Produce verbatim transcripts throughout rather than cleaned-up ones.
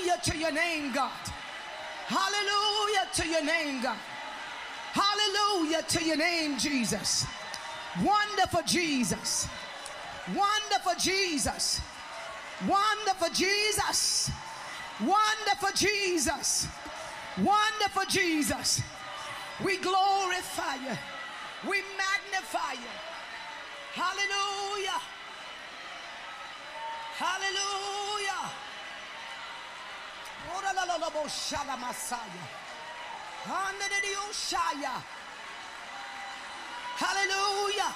Hallelujah to your name, God. Hallelujah to your name, God. Hallelujah to your name, Jesus. Wonderful Jesus. Wonderful Jesus. Wonderful Jesus. Wonderful Jesus. Wonderful Jesus. We glorify you. We magnify you. Hallelujah. Hallelujah. Hallelujah.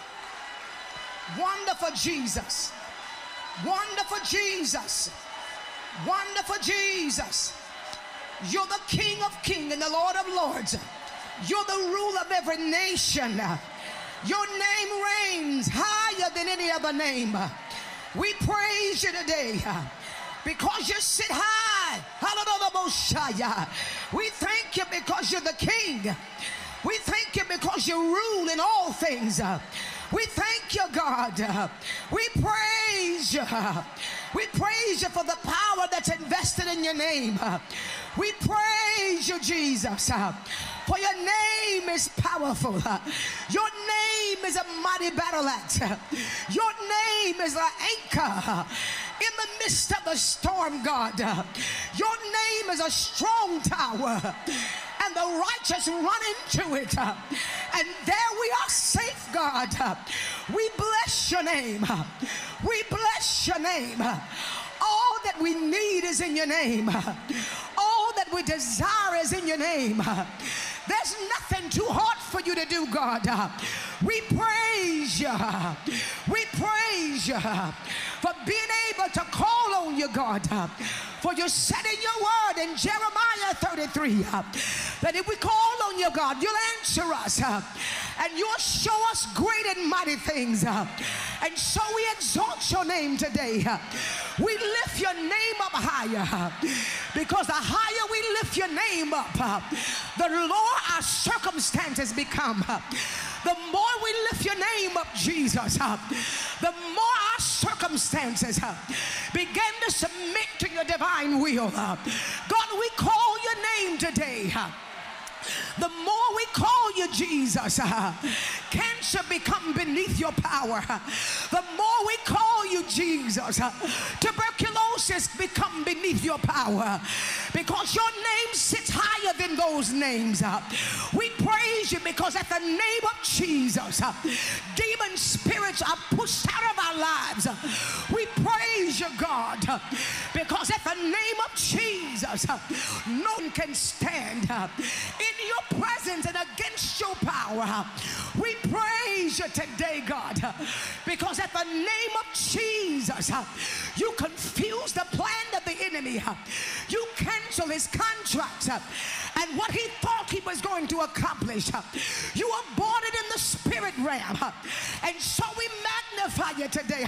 Wonderful Jesus. Wonderful Jesus. Wonderful Jesus. You're the King of Kings and the Lord of Lords. You're the ruler of every nation. Your name reigns higher than any other name. We praise you today because you sit high. Hallelujah. We thank you because you're the King. We thank you because you rule in all things. We thank you, God. We praise you. We praise you for the power that's invested in your name. We praise you, Jesus, for your name is powerful. Your name is a mighty battle axe. Your name is an anchor in the midst of the storm, God. Your name is a strong tower, and the righteous run into it, and there we are safe, God. We bless your name. We bless your name. All that we need is in your name. All that we desire is in your name. There's nothing too hard for you to do, God. We praise you. We praise you for being able to call on you, God. For you said in your word in Jeremiah thirty-three that if we call on you, God, you'll answer us and you'll show us great and mighty things. And so we exalt your name today. We lift your name up higher, because the higher we lift your name up, the lower our circumstances become. The more we lift your name up, Jesus, the more our circumstances begin to submit to your divine will. God, we call your name today. The more we call you, Jesus, cancer become beneath your power. The more we call you, Jesus, tuberculosis become beneath your power, because your name sits higher than those names. We praise you because at the name of Jesus, demon spirits are pushed out of our lives. We praise you, God, because at the name of Jesus, no one can stand in your presence and against your power. We praise you today, God, because at the name of Jesus, you confuse the plan of the enemy. You cancel his contracts and what he thought he was going to accomplish. You aborted in the spirit realm, and so we magnify you today.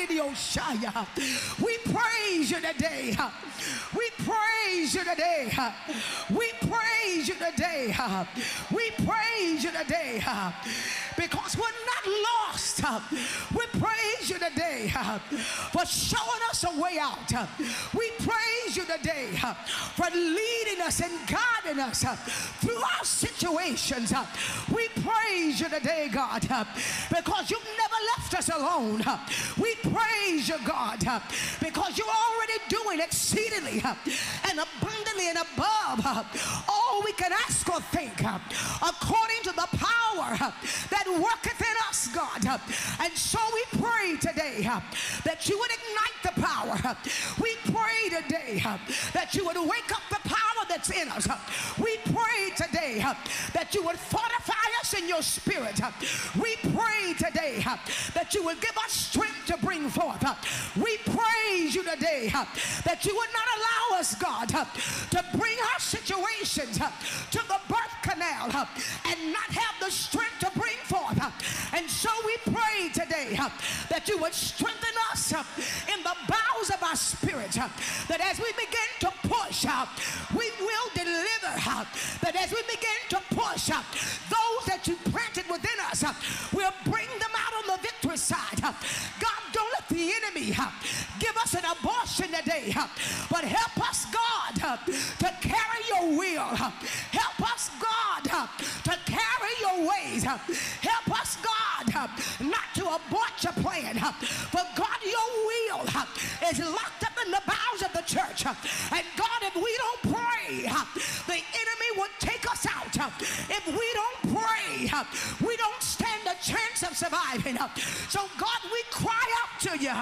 We praise you today. We praise you today. We praise you today. We praise you today because we're not lost. We praise you today for showing us a way out. We praise you today for leading us and guiding us through our situations. We praise you today, God, because you've never left us alone. We praise you, God, because you're already doing exceedingly and abundantly and above all we can ask or think, according to the power that worketh in us, God. And so we pray today that you would ignite the power. We pray today that you would wake up the power that's in us. We pray today that you would fortify us in your spirit. We pray today that you would give us strength to bring forth. We praise you today that you would not allow us, God, to bring our situations to the birth canal and not have the strength to bring forth. And so we pray today that you would strengthen us in the bowels of our spirit, that as we begin to push, we will deliver, that as we begin to push, those that you planted within us, we'll bring them out on the victory side. God, don't let the enemy give us an abortion today, but help us, God, to carry your will. Help us, God, to carry your ways. Help us, God, not to abort your plan. For God, your will is locked up in the bowels of the church. And God, if we don't pray, the enemy will take us out. If we don't pray, we don't stand a chance of surviving. So God, we cry out to you.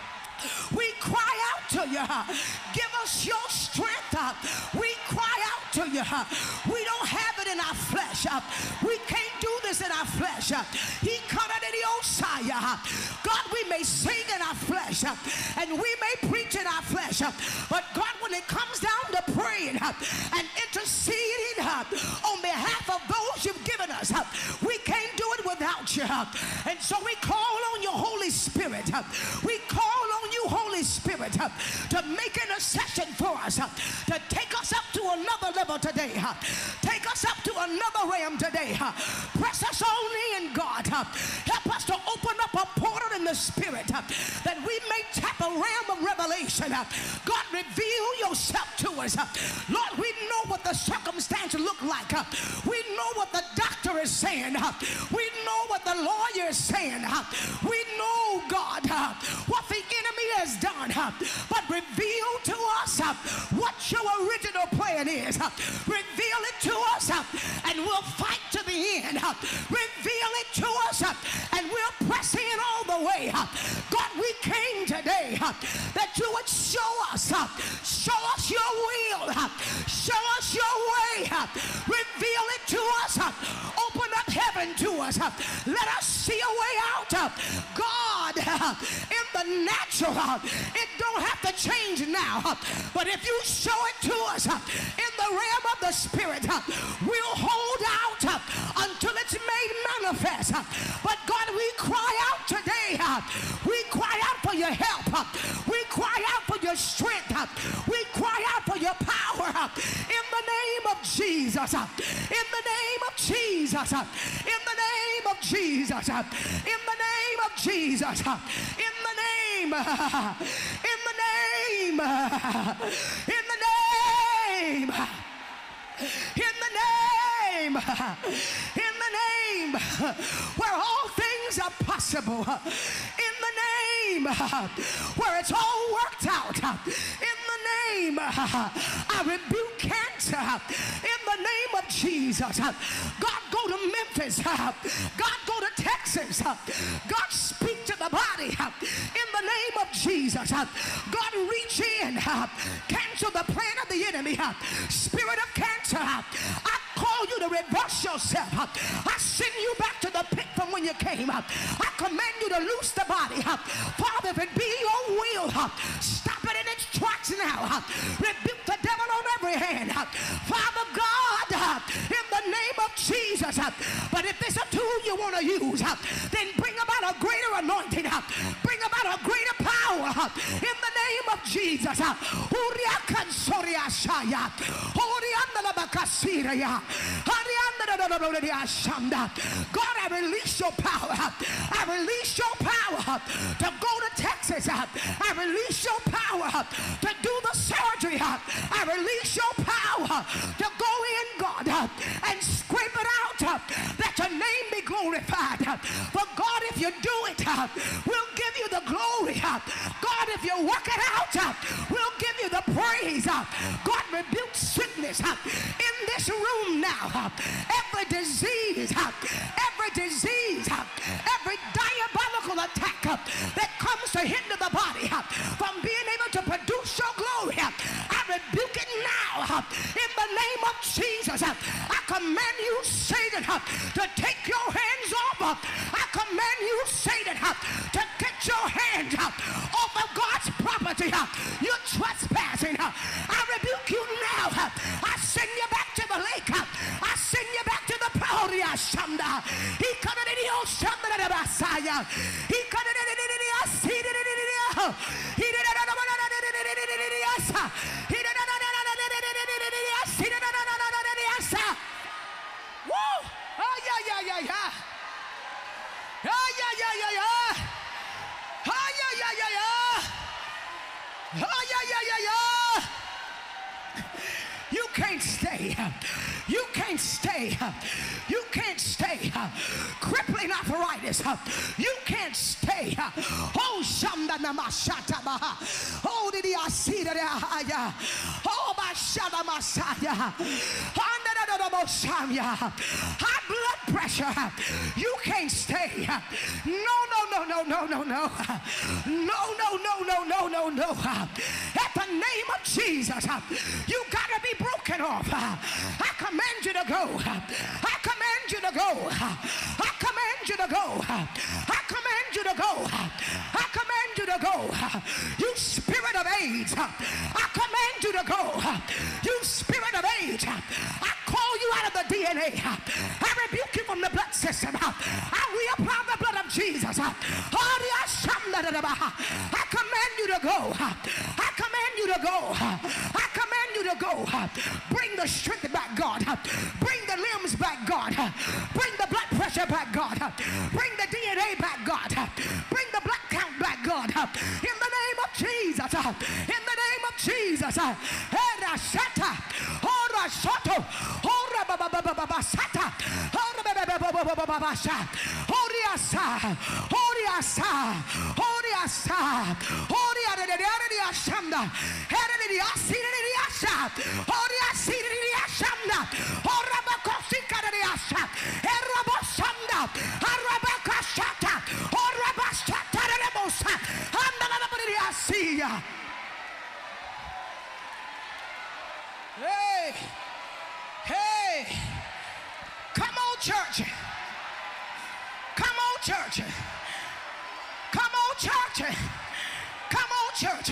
We cry out to you. Give us your strength. We cry out to you. We don't have it in our flesh. We can't do this in our flesh. He cut it in the Osaya. God, we may sing in our flesh and we may preach in our flesh. But God, when it comes down to praying and interceding on behalf of those you've given us, we can't do it without you. And so we call on your Holy Spirit. We call on you, Holy Spirit, to make intercession for us, to take us up to another level today. Take us up to another realm today. Press us only in God. Help us to open up a portal in the Spirit that we may tap a realm of revelation. God, reveal yourself to us. Lord, we know what the circumstances look like. We know what the doctor is saying. We know what the lawyer is saying. We know, God, what the enemy has done. But reveal to us what your original plan is. Reveal it to us and we'll fight to the end. Reveal it to us and we'll press in all the way. God, we came today that you would show us, show us your will, show us your way, reveal it to us, open up heaven to us, let us see a way out. God, in the natural, it don't have to change now, but if you show it to us in the realm of the Spirit, we'll hold out until it's made manifest. But God, we cry out today. We cry out for your help. We cry out for your strength. We cry out for your power in the name of Jesus. In the name of Jesus. In the name of Jesus. In the name of Jesus. In the name. In the name. In the name. In the name. In the name where all things are possible. In the name where it's all worked out. In the name I rebuke cancer. In the name of Jesus. God, go to Memphis. God, go to Texas. God, speak to the body. In the name of Jesus. God, reach in. Cancel the plan of the enemy. Spirit of cancer, I call you to reverse yourself. I send you back to the pit from when you came. I command you to loose the body. Father, if it be your will, stop it in its tracks now. Rebuke the devil on every hand. Father God, in the name of Jesus. But if there's a tool you want to use, then bring about a greater anointing. Bring about a greater power in the name of Jesus. God, I release your power. I release your power to go to Texas. I release your power to do the surgery. I release your power to go in, God, and scrape it out, that your name be glorified. But God, if you do it, we'll give you the glory. God, if you work it out, we'll give you the praise. God, rebuke sickness in this room now. Every disease, every disease, every diabolical attack that comes to hinder the body from being able to produce your glory, I rebuke it now in the name of Jesus. I command you, Satan, to take your hands off. I command you, Satan, to get your hands off of God's property. You're trespassing. I rebuke you now. I send you back to the lake. I send you back to the Pauli Shanda. He cut it in your Shanda de Basaya. He cut it in the He did it in the He did it. He did it. Woo! Oh, yeah, yeah, yeah, yeah. Oh, yeah, yeah, yeah, yeah. Oh, yeah, yeah, yeah, yeah. Oh, yeah, yeah, yeah, yeah. You can't stay. You can't stay. You can't stay. Crippling arthritis. You can't stay. Oh, Shanda Namashata Baha. Oh, did I see that? Oh, my Shada Masaya. High blood pressure. You can't stay. No, no, no, no, no, no, no. No, no, no, no, no, no, no. At the name of Jesus, you gotta be broken off. I command you to go. I command you to go. I command you to go. I command you to go. I command you to go. You spirit of AIDS, I command you to go. You spirit of AIDS, I call you out of the D N A. I rebuke you from the blood system. I reapply the blood of Jesus. I command you to go. I command you to go. I command you to go. Bring the strength back, God. Bring the limbs back, God. Bring the blood pressure back, God. Bring the D N A back, God. Bring the blood count back, God. In the name of Jesus. In the name of Jesus. Hey, hey, come on, church. Come on, church. Come on, church. Come on, church.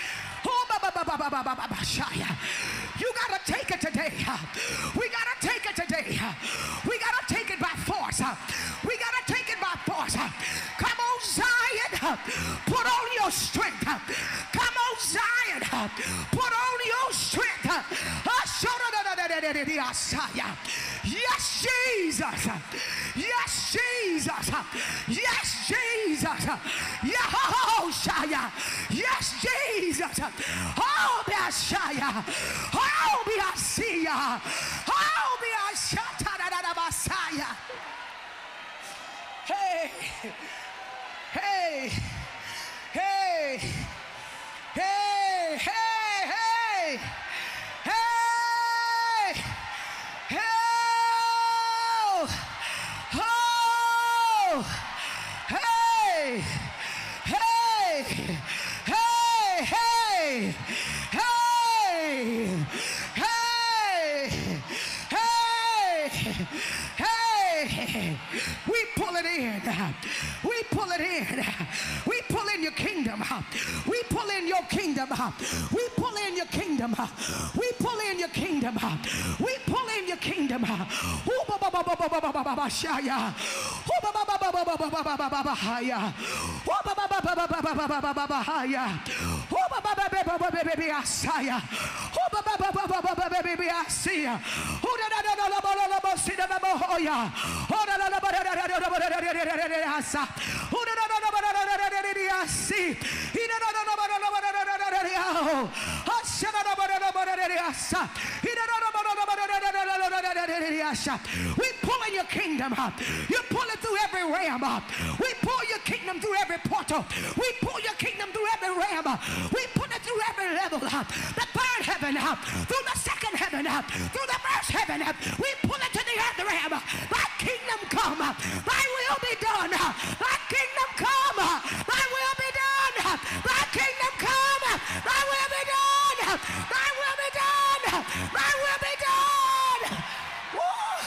You gotta take it today. We gotta take it today. We gotta take it by force. We gotta take it by force. Come on, Zion. Put on your strength. Come on, Zion. Put on your strength. Yes, Jesus. Yes, Jesus. Yes, Jesus. Yahoshaya. Yes, Jesus. Oh, Bashaya. Oh, Biasia. Oh, Biashata. Hey. Hey. Hey. Hey. Hey. Hey. Hey. Hey. Oh. Hey. Hey. Hey. Hey. Hey. Hey. Hey. Hey. We pull it in. We pull it in. We pull in your kingdom. We pull in your kingdom. We pull in your kingdom. We pull in your kingdom. We pull in your kingdom. We pull in your kingdom. You pull it through every realm. We pull your kingdom through every portal. We pull your kingdom through every realm. We pull it through every level. The third heaven, through the second heaven, through the first heaven. We pull it to the earth realm. Thy kingdom come. Thy will be done. Thy kingdom come. Thy will be done. Thy kingdom come. Thy will be done. Thy will be done. Thy will be done. Woo.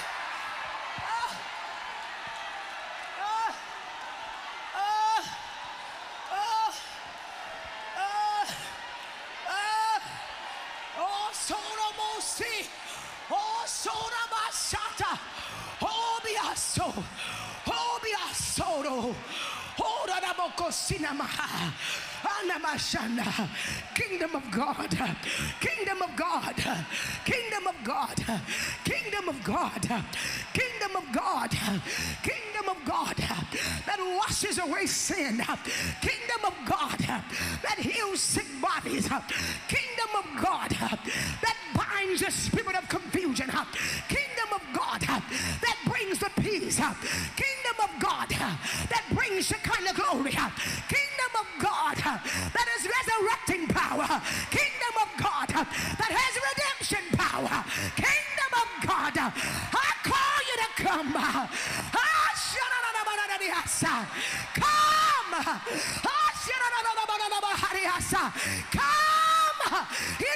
Uh, uh, uh, uh, uh, oh, Sonomosi. Oh, Sonamashata. Oh, Biaso. Oh, Biasodo. Oh, Radaboko Sinamaha. Anamashana. Kingdom of God. Kingdom of God. Kingdom of God. Kingdom of God. Kingdom of God. Kingdom of God that washes away sin. Kingdom of God that heals sick bodies. Kingdom of God that brings the spirit of confusion. Kingdom of God that brings the peace. Kingdom of God that brings the kind of glory. Kingdom of God that is resurrecting power. Kingdom of God that has redemption power. Kingdom of God, I call you to come. Come. Come.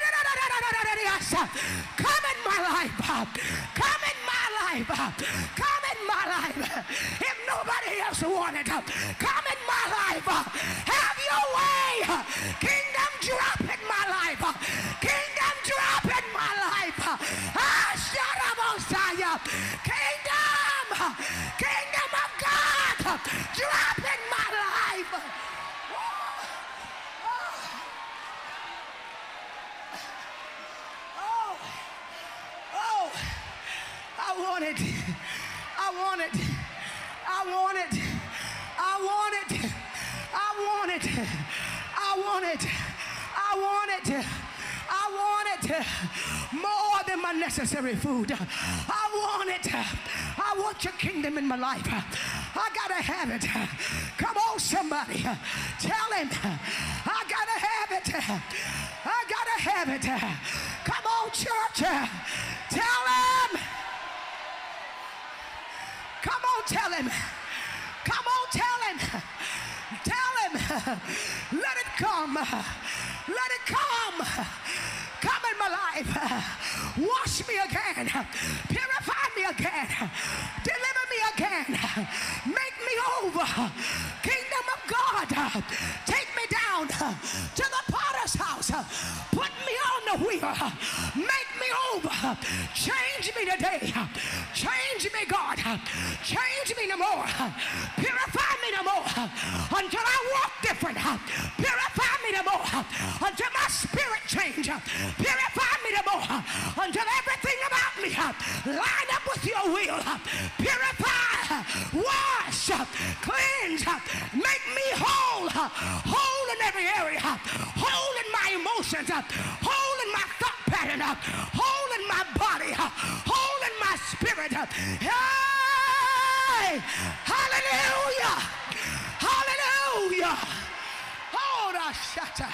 Come in my life. Come in my life. Come in my life. If nobody else wanted, come in my life. Have your way. Kingdom drop in my life. Kingdom drop in my life. Ah, shut up, Messiah. Kingdom. Kingdom of God. Drop in my life. I want it. I want it. I want it. I want it. I want it. I want it. I want it. I want it more than my necessary food. I want it. I want your kingdom in my life. I gotta have it. Come on, somebody. Tell him. I gotta have it. I gotta have it. Come on, church. Tell him. Come on, tell him. Come on, tell him. Tell him. Let it come. Let it come. Come in my life. Wash me again. Purify me again. Deliver me again. Make me over. Kingdom of God. Take me down to the potter's house. Put me on the wheel. Make me over. Change me today. Change me, God. Change me no more. Purify me no more. Until I walk different. Purify me no more. Until my spirit change. Purify me no more. Until everything about me line up with your will. Purify. Wash. Cleanse. Make me whole. Whole in every area. Whole in my emotions. Whole in my thought pattern. Whole in my body. Whole in my spirit. Hey! Hallelujah! Hallelujah! Oh, the shatter.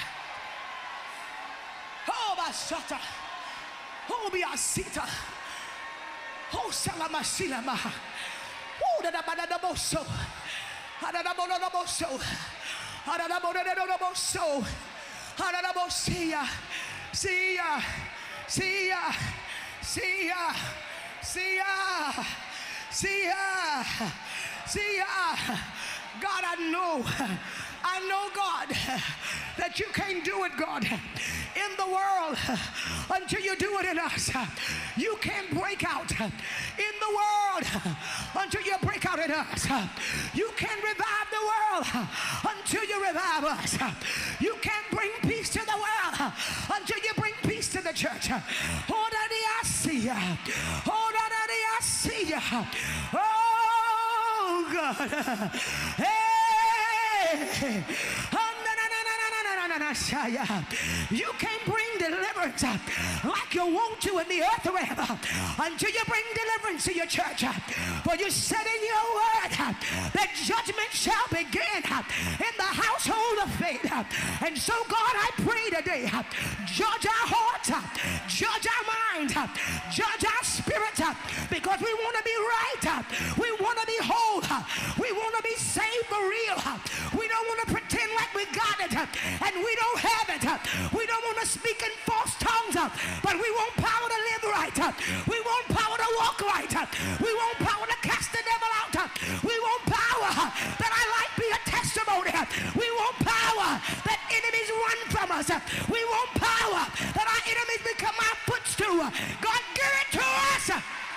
Oh, my shatter. Oh, be a sita. Oh, salamasila. Oh, the badadaboso. Adadaboso. Adadaboso. Adadabosia. See ya. See ya. See ya. See ya. See ya. See ya. God, I know. I know, God, that you can't do it, God, in the world until you do it in us. You can't break out in the world until you break out in us. You can't revive the world until you revive us. You can't bring peace to the world until you bring peace to the church. Oh, daddy, I see ya. Oh, daddy, I see ya. Oh, God. Hey. You can't bring deliverance like you want to in the earth realm until you bring deliverance to your church. For you said in your word that judgment shall begin in the household of faith. And so, God, I pray today, judge our hearts, judge our minds, judge our spirits, because we want to be right, we want to be whole, we want to be saved for real. We don't want to pretend like we got it and we don't have it. We don't want to speak in false tongues, but we want power to live right. We want power to walk right. We want power to cast the devil out. We want power that our life be a testimony. We want power that enemies run from us. We want power that our enemies become our footstool. God, give it to us.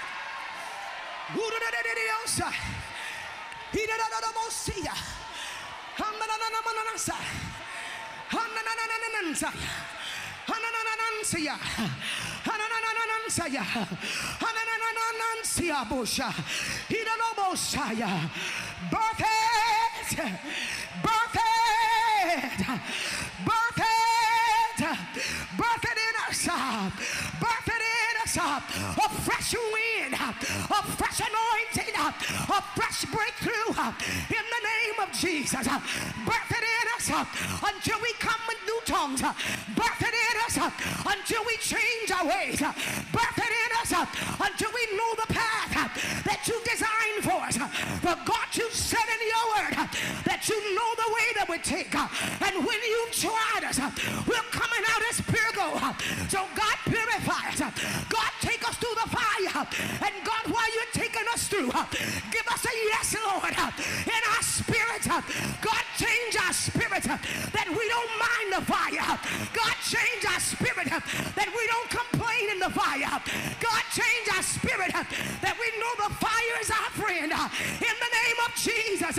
Birth it, birth it, birth it, birth it in us, birth it in. us a fresh wind, a fresh anointing, a fresh breakthrough in the name of Jesus. Birth it in us until we come with new tongues. Birth it in us until we change our ways. Birth it in us until we know the path that you designed for us. For God, you said in your word that you know the way that we take. And when you've tried us, we're coming out as pure gold. So God, purify us. God, take us through the fire. And God, while you're taking us through, give us a yes, Lord, in our spirit. God, change our spirit that we don't mind the fire. God, change our spirit that we don't complain in the fire. God, change our spirit that we know the fire is our friend. In the name of Jesus.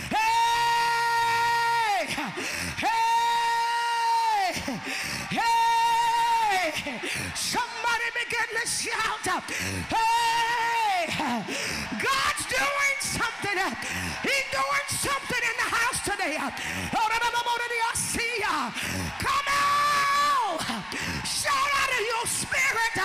Hey! Hey! Hey! Somebody begin to shout. Hey! God's doing something. He's doing something in the house today. Come out! Shout out of your spirit.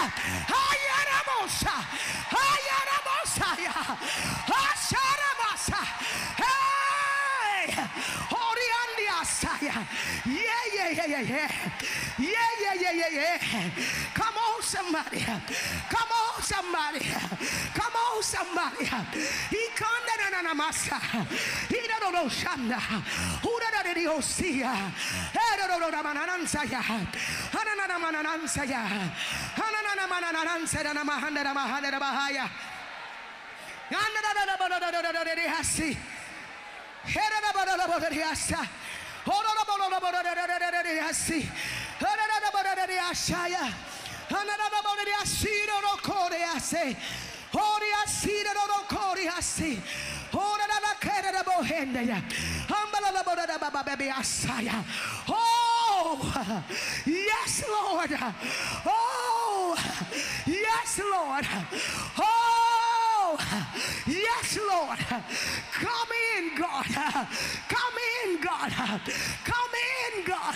Yeah, yeah, yeah, yeah, yeah. Yeah, yeah, yeah, yeah, yeah. Come on, somebody. Come on, somebody. Come on, somebody. He can't na masa. He don't know shanda. Who did you see? I don't know manansa ya. Hanana manansa ya. Hanana manansa na mahanda na mahanda na bahaya. Yanda na na na na na na hasi. Hera na na na na na hasi. Ora na na na na na na hasi. Hera na na na na hashaya. Hana na na na na hasi no kore hasi. Hori hasi no kore hasi. Ora na na kere na bohende ya. Hambala na na na baba baby asaya. Oh, yes, Lord. Oh, yes, Lord. Oh, yes, Lord. Come in, God. Come in, God. Come in, God.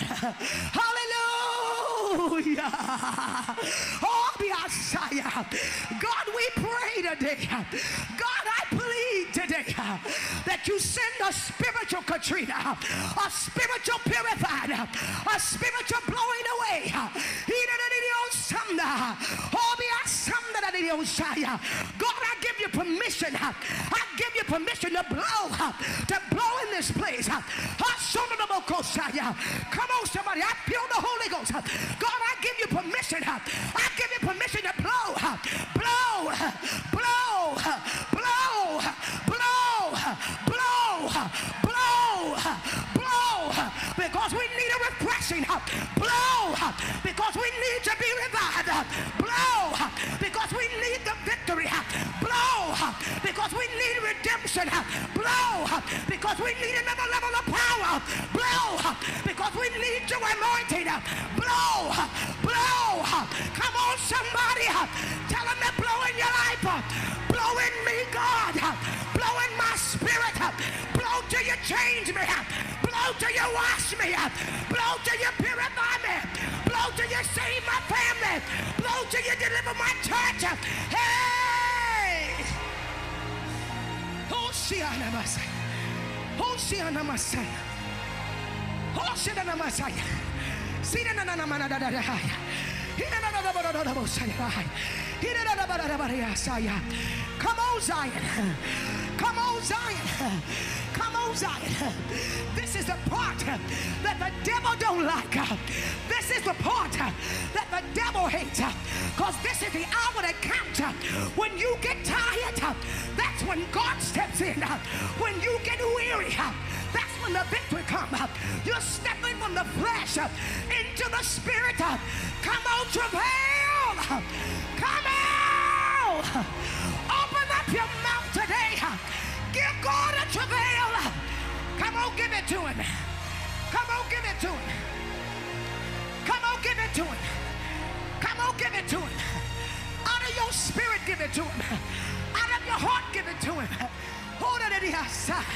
Hallelujah. Oh, God, we pray today. God, I plead today that you send a spiritual Katrina, a spiritual purified, a spiritual blowing away. God, I give you permission. I give you permission to blow, to blow in this place. Come on, somebody. I feel the Holy Ghost. God, I give you permission. I give you permission to blow, blow, blow, blow, blow, blow, blow, blow, because we need a refreshing. Blow, because we need to be revived. Blow, because we need the victory. Blow, because we need redemption. Blow, because we need another level of power. Blow, because we need your anointing. Blow, blow. Come on, somebody. Tell them to blow in your life. Blow in me, God. Blow in my spirit. Blow till you change me. Blow till you wash me. Blow till you purify me. Blow till you save my family. Blow till you deliver my church. Hey! Hoshiana Masaya. Hoshiana Masaya. Hoshiana Masaya. Sina na na na na na na. Come on, Zion. Come on, Zion. Come on, Zion. This is the part that the devil don't like. This is the part that the devil hates. Because this is the hour that counts. When you get tired, that's when God steps in. When you get weary, that's when the victory comes. You're stepping from the flesh into the spirit. Come on, travail. Come out. Open up your mouth today. Give God a travail. Come on, give it to him. Come on, give it to him. Come on, give it to him. Come on, give it to him. Out of your spirit, give it to him. Out of your heart, give it to him. Hold it in the outside.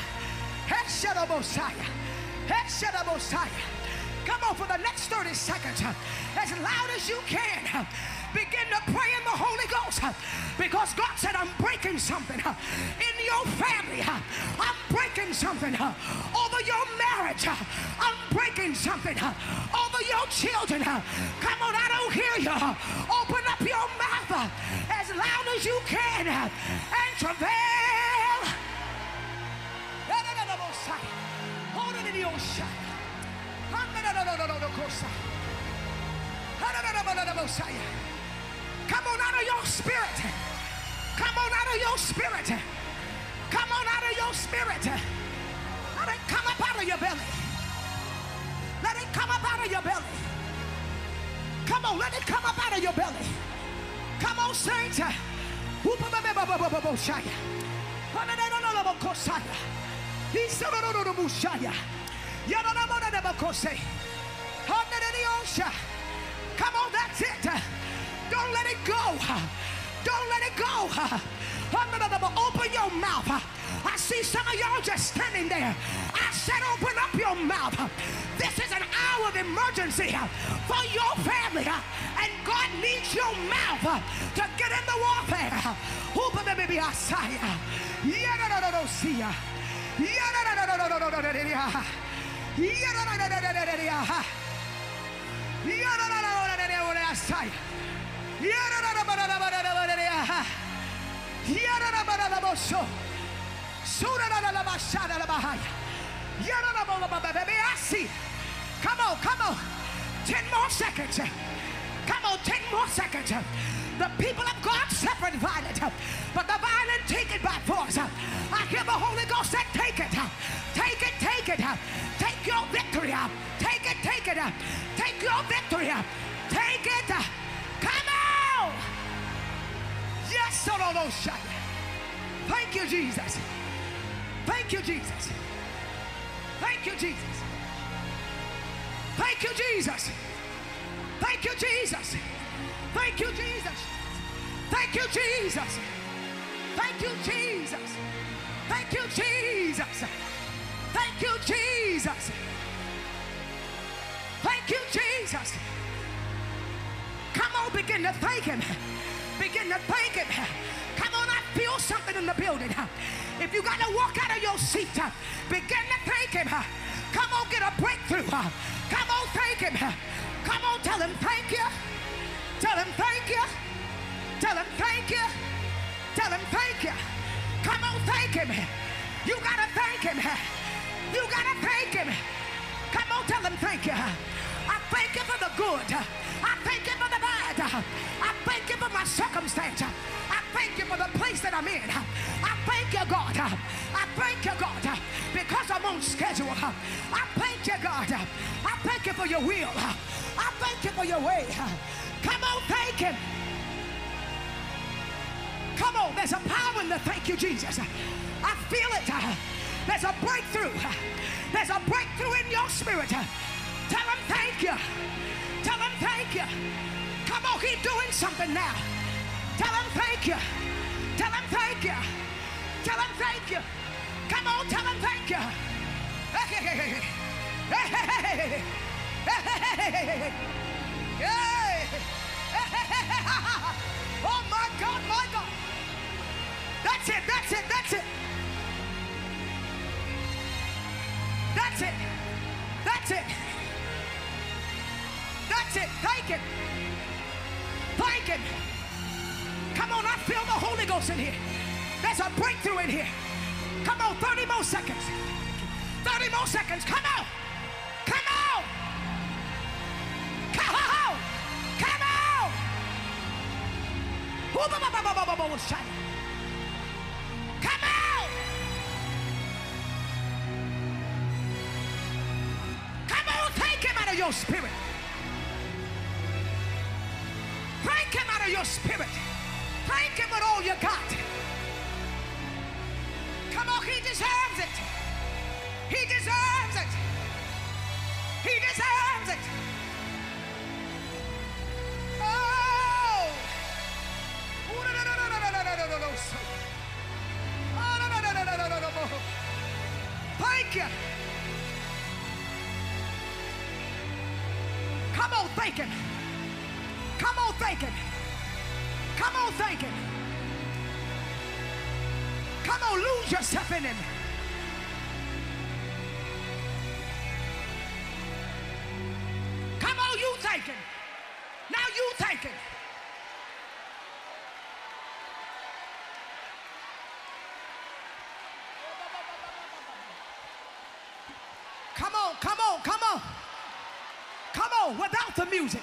Come on, for the next thirty seconds, as loud as you can, begin to pray in the Holy house, because God said, I'm breaking something in your family. I'm breaking something over your marriage. I'm breaking something over your children. Come on, I don't hear you. Open up your mouth as loud as you can and travail. Come on out of your spirit. Come on out of your spirit. Come on out of your spirit. Let it come up out of your belly. Let it come up out of your belly. Come on, let it come up out of your belly. Come on, saints. Come on, that's it. Don't let it go. Don't let it go. Open your mouth. I see some of y'all just standing there. I said open up your mouth. This is an hour of emergency for your family. And God needs your mouth to get in the warfare. Come on, come on. Ten more seconds. Come on, ten more seconds. The people of God suffered violent, but the violent take it by force. I hear the Holy Ghost say, take it. Take it, take it. Take your victory. Take it, take it. Take your victory. Take it. Come on. Yes, no, no, no, shut. Thank you, Jesus. Thank you, Jesus. Thank you, Jesus. Thank you, Jesus. Thank you, Jesus. Thank you, Jesus. Thank you, Jesus. Thank you, Jesus. Thank you, Jesus. Thank you, Jesus. Thank you, Jesus. Come on, begin to thank him. Begin to thank him. Come on, I feel something in the building. If you got to walk out of your seat, begin to thank him. Come on, get a breakthrough. Come on, thank him. Come on, tell him thank you. Tell him thank you. Tell him thank you. Tell him thank you. Come on, thank him. You got to thank him. You got to thank him. Come on, tell him thank you. I thank you for the good. I thank you for the bad. I thank you for my circumstance. I thank you for the place that I'm in. I thank you, God. I thank you, God, because I'm on schedule. I thank you, God. I thank you for your will. I thank you for your way. Come on, thank him. Come on, there's a power in the thank you, Jesus. I feel it. There's a breakthrough. There's a breakthrough in your spirit. Tell him thank you. Tell him thank you. Come on, he's doing something now. Tell him thank you. Tell him thank you. Tell him thank you. Come on, tell him thank you. Hey, hey, hey, hey. Hey, hey, hey, hey. Oh my God, my God. That's it, that's it, that's it. That's it. That's it. That's it. Thank him. Thank him. Come on, I feel the Holy Ghost in here. There's a breakthrough in here. Come on, thirty more seconds. thirty more seconds. Come on. Come on. Come on. Come on. Come on. Come on, take him out of your spirit. Thank him out of your spirit. Thank him with all you got. Come on, he deserves it. He deserves it. He deserves it. Oh. Oh, no, no, no, no, no, no, no, no, no, no. Oh, no, no, no, no, no, no, no, no. Thank you. Come on, thank him. Come on, thank him. Come on, thinking? Come on, lose yourself in him. Come on, you thinking. Now you thinking. Come on, come on, come on. Come on, without the music.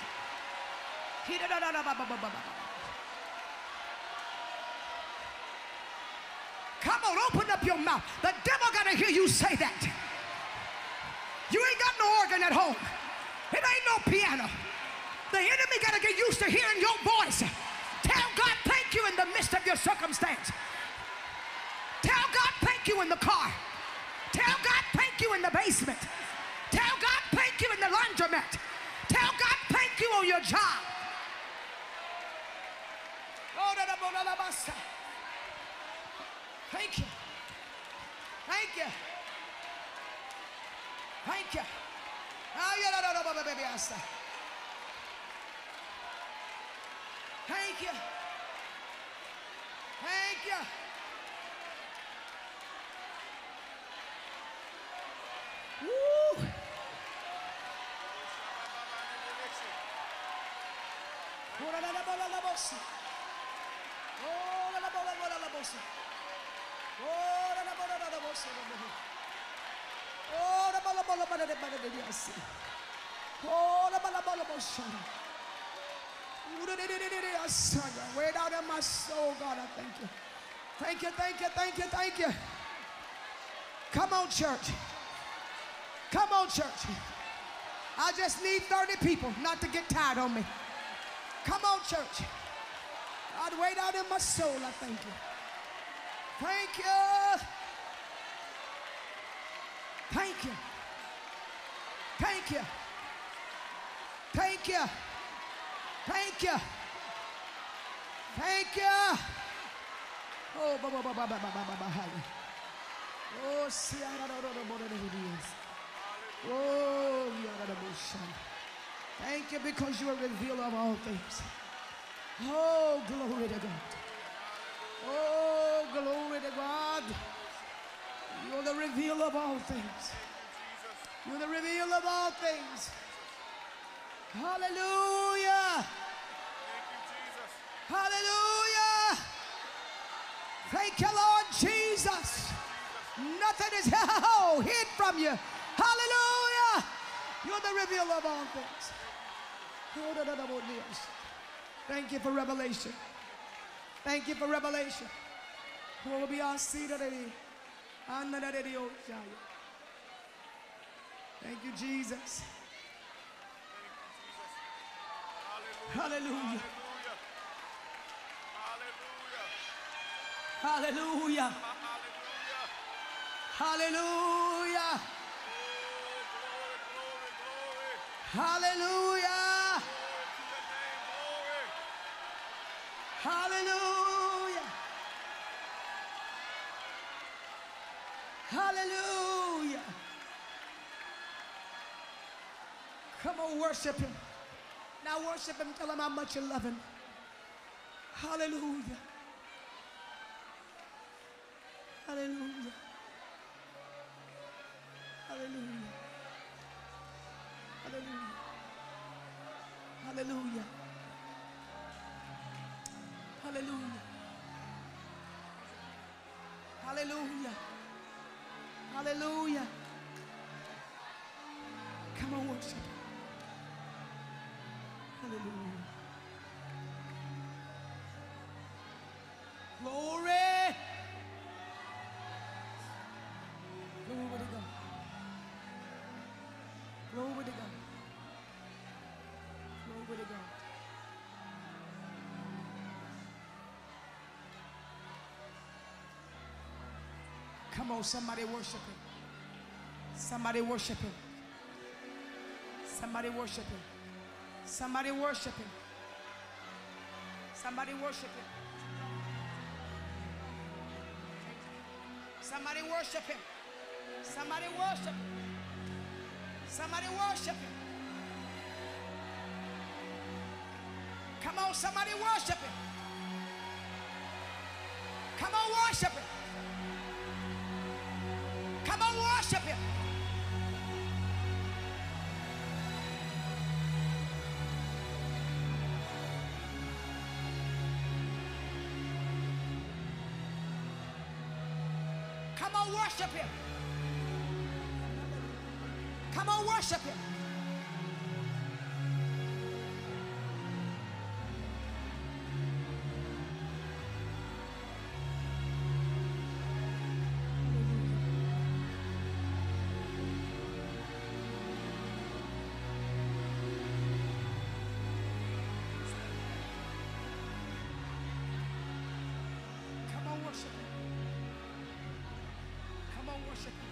Come on, open up your mouth. The devil got to hear you say that. You ain't got no organ at home. It ain't no piano. The enemy got to get used to hearing your voice. Tell God thank you in the midst of your circumstance. Tell God thank you in the car. Tell God thank you in the basement. Tell God thank you in the laundromat. Tell God thank you on your job. Thank you. Thank you. Thank you. Thank you. Thank you. Woo. Way down in my soul, God, I thank you. Thank you, thank you, thank you, thank you. Come on, church. Come on, church. I just need thirty people not to get tired on me. Come on, church. God, way down in my soul, I thank you. Thank you. Thank you. Thank you. Thank you. Thank you. Thank you. Oh, ba ba ba ba ba ba ba ba. Oh, see, I don't know what it is. Oh, thank you because you are a revealer of all things. Oh, glory to God. Oh, glory to God. You're the revealer of all things. You're the revealer of all things. Hallelujah. Hallelujah. Thank you, Lord Jesus. Nothing is oh, hid from you. Hallelujah. You're the revealer of all things. Thank you for revelation. Thank you for revelation. Thank you, Jesus. Hallelujah. Hallelujah. Hallelujah. Hallelujah. Hallelujah. Hallelujah. Come on, worship him. Now worship him. Tell him how much you love him. Hallelujah. Hallelujah. Hallelujah. Hallelujah. Hallelujah. Hallelujah. Hallelujah. Hallelujah. Come on, worship. Hallelujah. Glory. Glory to God. Glory to God. Glory to God. Come on, somebody worship him. Somebody worship him. Somebody worship him. Somebody worship him. Somebody worship him. Somebody worship him. Somebody worship him. Somebody worship him. Come on, somebody worship him. Come on, worship him. Come on, worship him. Come on, worship him. Come on, worship him. Come on, worship him. Come on, worship him.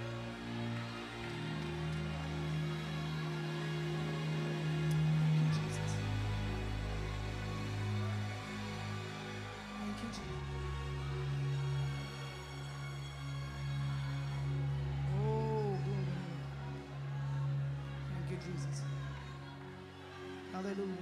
Thank you, Jesus. Thank you, Jesus. Oh, glory. Thank you, Jesus. Hallelujah.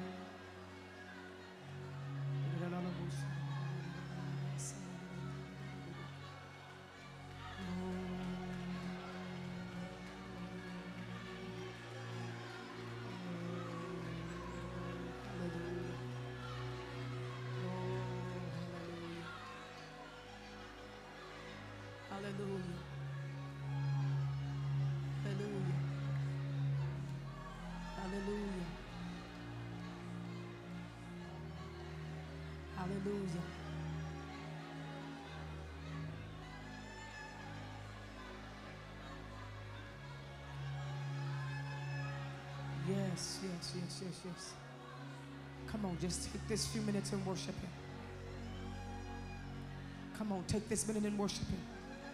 Hallelujah. Hallelujah. Hallelujah. Hallelujah. Yes, yes, yes, yes, yes. Come on, just take this few minutes and worship him. Come on, take this minute and worship him.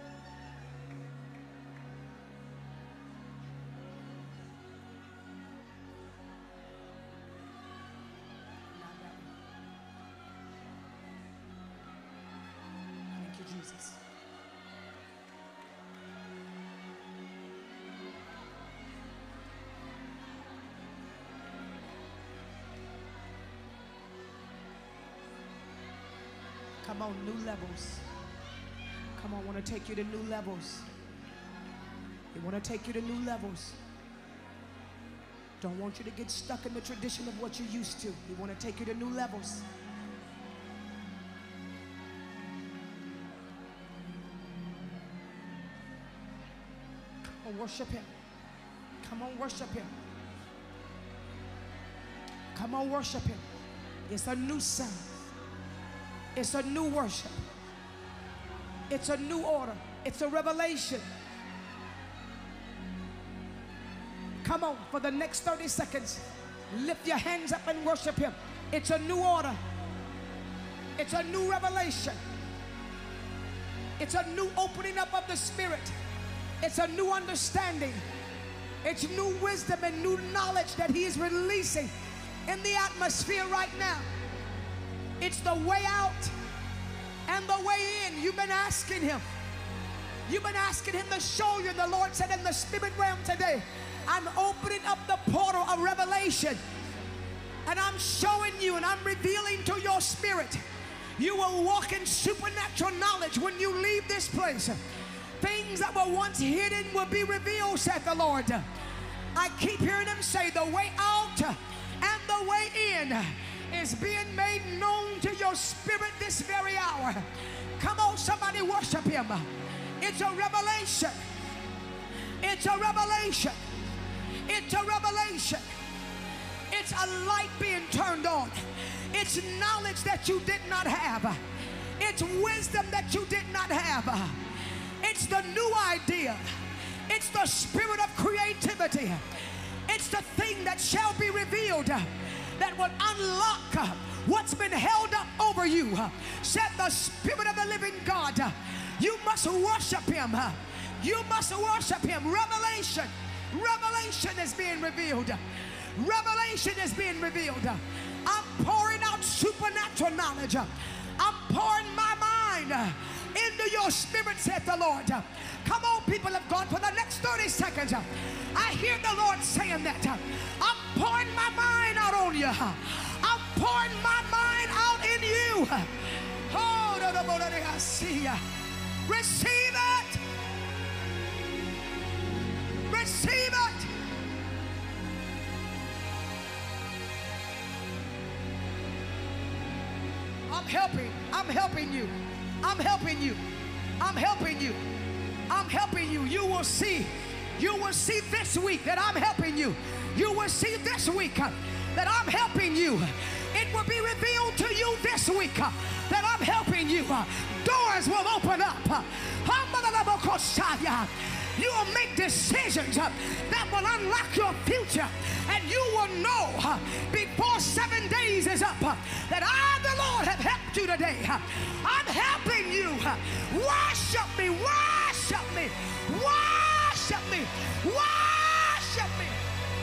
Thank you, Jesus. Come on, new levels. Come on, I want to take you to new levels. We want to take you to new levels. Don't want you to get stuck in the tradition of what you're used to. We want to take you to new levels. Come on, worship him. Come on, worship him. Come on, worship him. It's a new sound. It's a new worship. It's a new order. It's a revelation. Come on, for the next thirty seconds, lift your hands up and worship him. It's a new order. It's a new revelation. It's a new opening up of the Spirit. It's a new understanding. It's new wisdom and new knowledge that he is releasing in the atmosphere right now. It's the way out and the way in. You've been asking him. You've been asking him to show you. The Lord said in the spirit realm today, I'm opening up the portal of revelation. And I'm showing you and I'm revealing to your spirit. You will walk in supernatural knowledge when you leave this place. Things that were once hidden will be revealed, said the Lord. I keep hearing him say the way out and the way in is being made known to your spirit this very hour. Come on, somebody worship him. It's a revelation. It's a revelation. It's a revelation. It's a light being turned on. It's knowledge that you did not have. It's wisdom that you did not have. It's the new idea. It's the spirit of creativity. It's the thing that shall be revealed that will unlock what's been held up over you. Said the Spirit of the living God. You must worship him. You must worship him. Revelation. Revelation is being revealed. Revelation is being revealed. I'm pouring out supernatural knowledge. I'm pouring my mind into your spirit, said the Lord. Come on, people of God, for the next thirty seconds. I hear the Lord saying that. I'm pouring my mind out on you. I'm pouring my mind out in you. Oh, see ya. Receive it. Receive it. I'm helping. I'm helping you. I'm helping you. I'm helping you. I'm helping you. You will see. You will see this week that I'm helping you. You will see this week uh, that I'm helping you. It will be revealed to you this week uh, that I'm helping you. Uh, doors will open up. Uh, you will make decisions uh, that will unlock your future. And you will know uh, before seven days is up uh, that I, the Lord, have helped you today. Uh, I'm helping you. Uh, worship me. Worship me. Worship me. Worship me.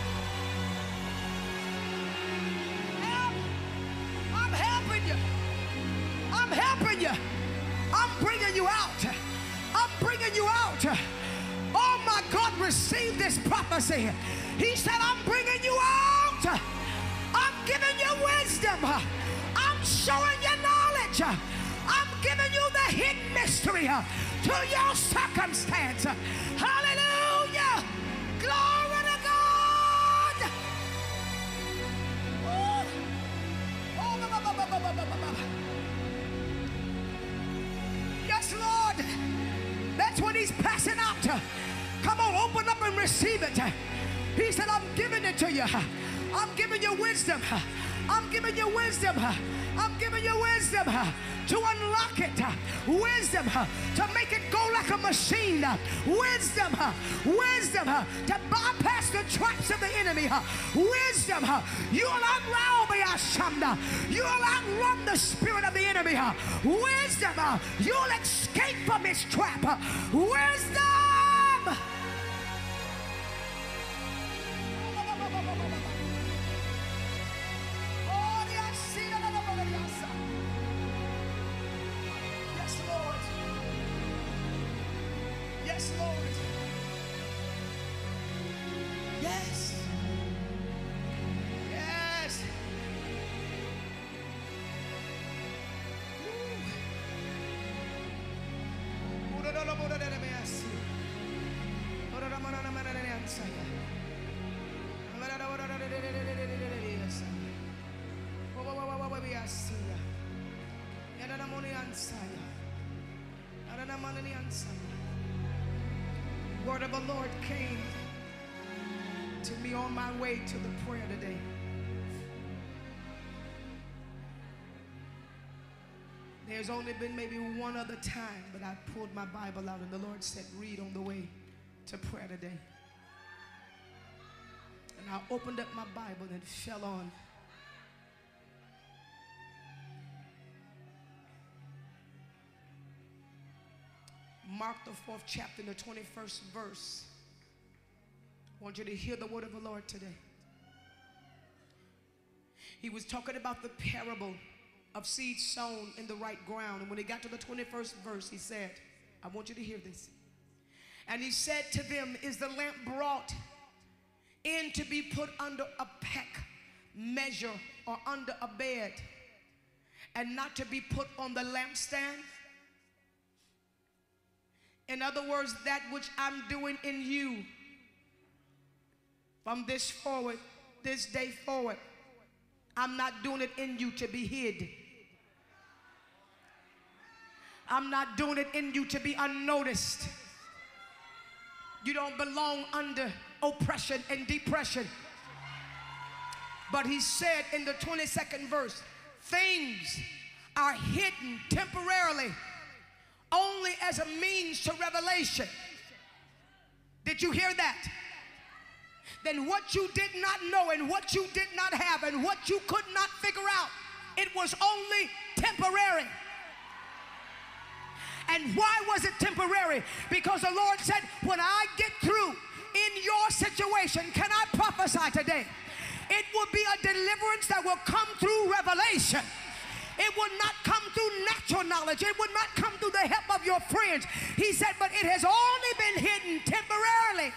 Help. I'm helping you. I'm helping you. I'm bringing you out. I'm bringing you out. Oh my God, receive this prophecy. He said, I'm bringing you out. I'm giving you wisdom. I'm showing you knowledge. I'm giving you the hidden mystery to your circumstance. Hallelujah. Glory to God. Ooh. Oh, ba, ba, ba, ba, ba, ba, ba. Yes, Lord. That's what he's passing out. Come on, open up and receive it. He said, I'm giving it to you. I'm giving you wisdom. I'm giving you wisdom. I'm giving you wisdom to unlock it. Wisdom to make it go like a machine. Wisdom. Wisdom to bypass the traps of the enemy. Wisdom. You'll outrun me, Ashanda. You'll outrun the spirit of the enemy. Wisdom. You'll escape from his trap. Wisdom. Yes, Lord. Yes, Lord. Yes. Yes. Word of the Lord came to me on my way to the prayer today. There's only been maybe one other time, but I pulled my Bible out and the Lord said, read on the way to prayer today. And I opened up my Bible and it fell on Mark the fourth chapter, the twenty-first verse. I want you to hear the word of the Lord today. He was talking about the parable of seed sown in the right ground. And when he got to the twenty-first verse, he said, I want you to hear this. And he said to them, is the lamp brought in to be put under a peck measure or under a bed, and not to be put on the lampstand? In other words, that which I'm doing in you from this forward, this day forward, I'm not doing it in you to be hid. I'm not doing it in you to be unnoticed. You don't belong under oppression and depression. But he said in the twenty-second verse, things are hidden temporarily only as a means to revelation. Did you hear that? Then what you did not know and what you did not have and what you could not figure out, it was only temporary. And why was it temporary? Because the Lord said, when I get through in your situation, can I prophesy today? It will be a deliverance that will come through revelation. It will not come through natural knowledge. It will not come through the help of your friends. He said, but it has only been hidden temporarily,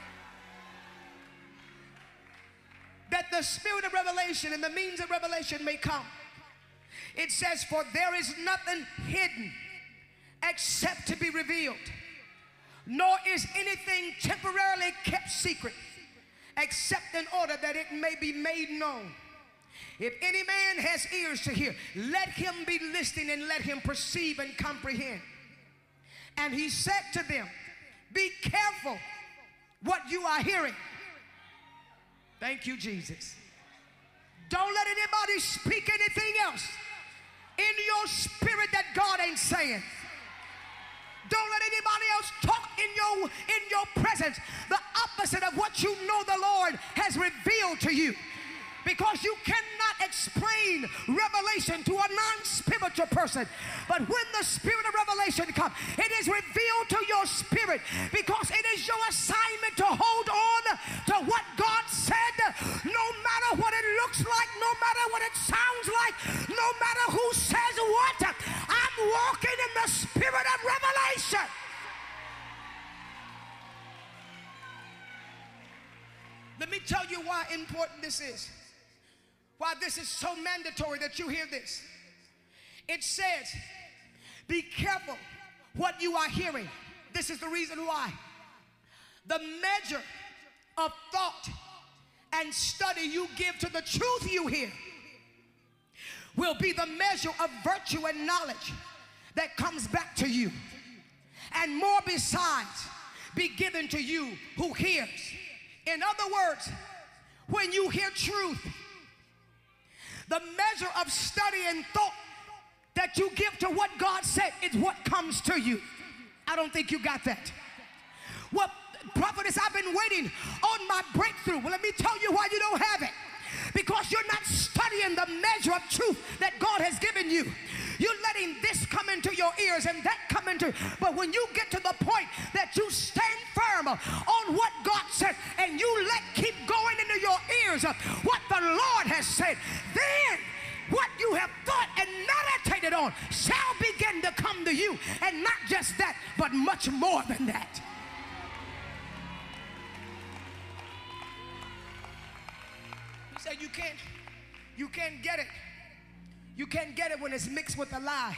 that the spirit of revelation and the means of revelation may come. It says, for there is nothing hidden except to be revealed, nor is anything temporarily kept secret, except in order that it may be made known. If any man has ears to hear, let him be listening and let him perceive and comprehend. And he said to them, be careful what you are hearing. Thank you, Jesus. Don't let anybody speak anything else in your spirit that God ain't saying. Don't let anybody else talk in your, in your presence the opposite of what you know the Lord has revealed to you. Because you cannot explain revelation to a non-spiritual person. But when the spirit of revelation comes, it is revealed to your spirit, because it is your assignment to hold on to what God said, no matter what it looks like, no matter what it sounds like, no matter who says what. I'm walking in the spirit of revelation. Let me tell you why important this is. Why this is so mandatory that you hear this. It says, be careful what you are hearing. This is the reason why. The measure of thought and study you give to the truth you hear will be the measure of virtue and knowledge that comes back to you. And more besides be given to you who hears. In other words, when you hear truth, the measure of study and thought that you give to what God said is what comes to you. I don't think you got that. Well, prophetess, I've been waiting on my breakthrough. Well, let me tell you why you don't have it. Because you're not studying the measure of truth that God has given you. You're letting this come into your ears and that come into. But when you get to the point that you stand firm on what God said and you let keep going into your ears what the Lord has said, then what you have thought and meditated on shall begin to come to you. And not just that, but much more than that. He said you can't, you can't get it. You can't get it when it's mixed with a lie.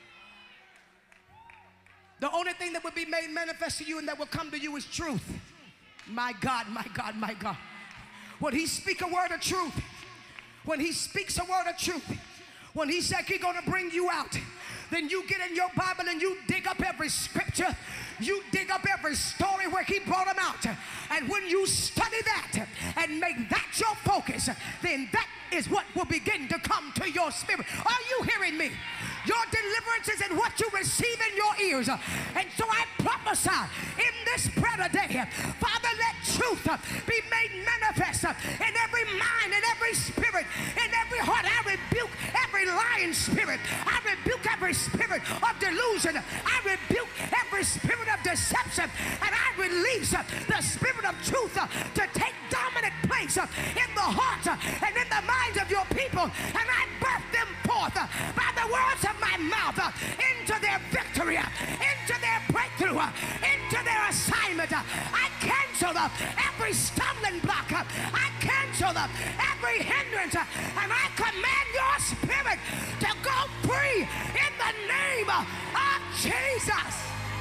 The only thing that will be made manifest to you and that will come to you is truth. My God, my God, my God. When he speaks a word of truth, when he speaks a word of truth, when he said he's going to bring you out, then you get in your Bible and you dig up every scripture. You dig up every story where he brought them out. And when you study that and make that your focus, then that is what will begin to come to your spirit. Are you hearing me? Your deliverance is in what you receive in your ears. And so I prophesy in this prayer today, Father, let truth be made manifest in every mind, in every spirit, in every heart. I rebuke every lying spirit. I rebuke every spirit of delusion. I rebuke every spirit of deception. And I release the spirit of truth to take dominant place in the hearts and in the minds of your people. And I birth them forth by the words of my mouth into their victory, into their breakthrough, into their assignment. I cancel every stumbling block. I cancel every hindrance. And I command your spirit to go free in the name of Jesus.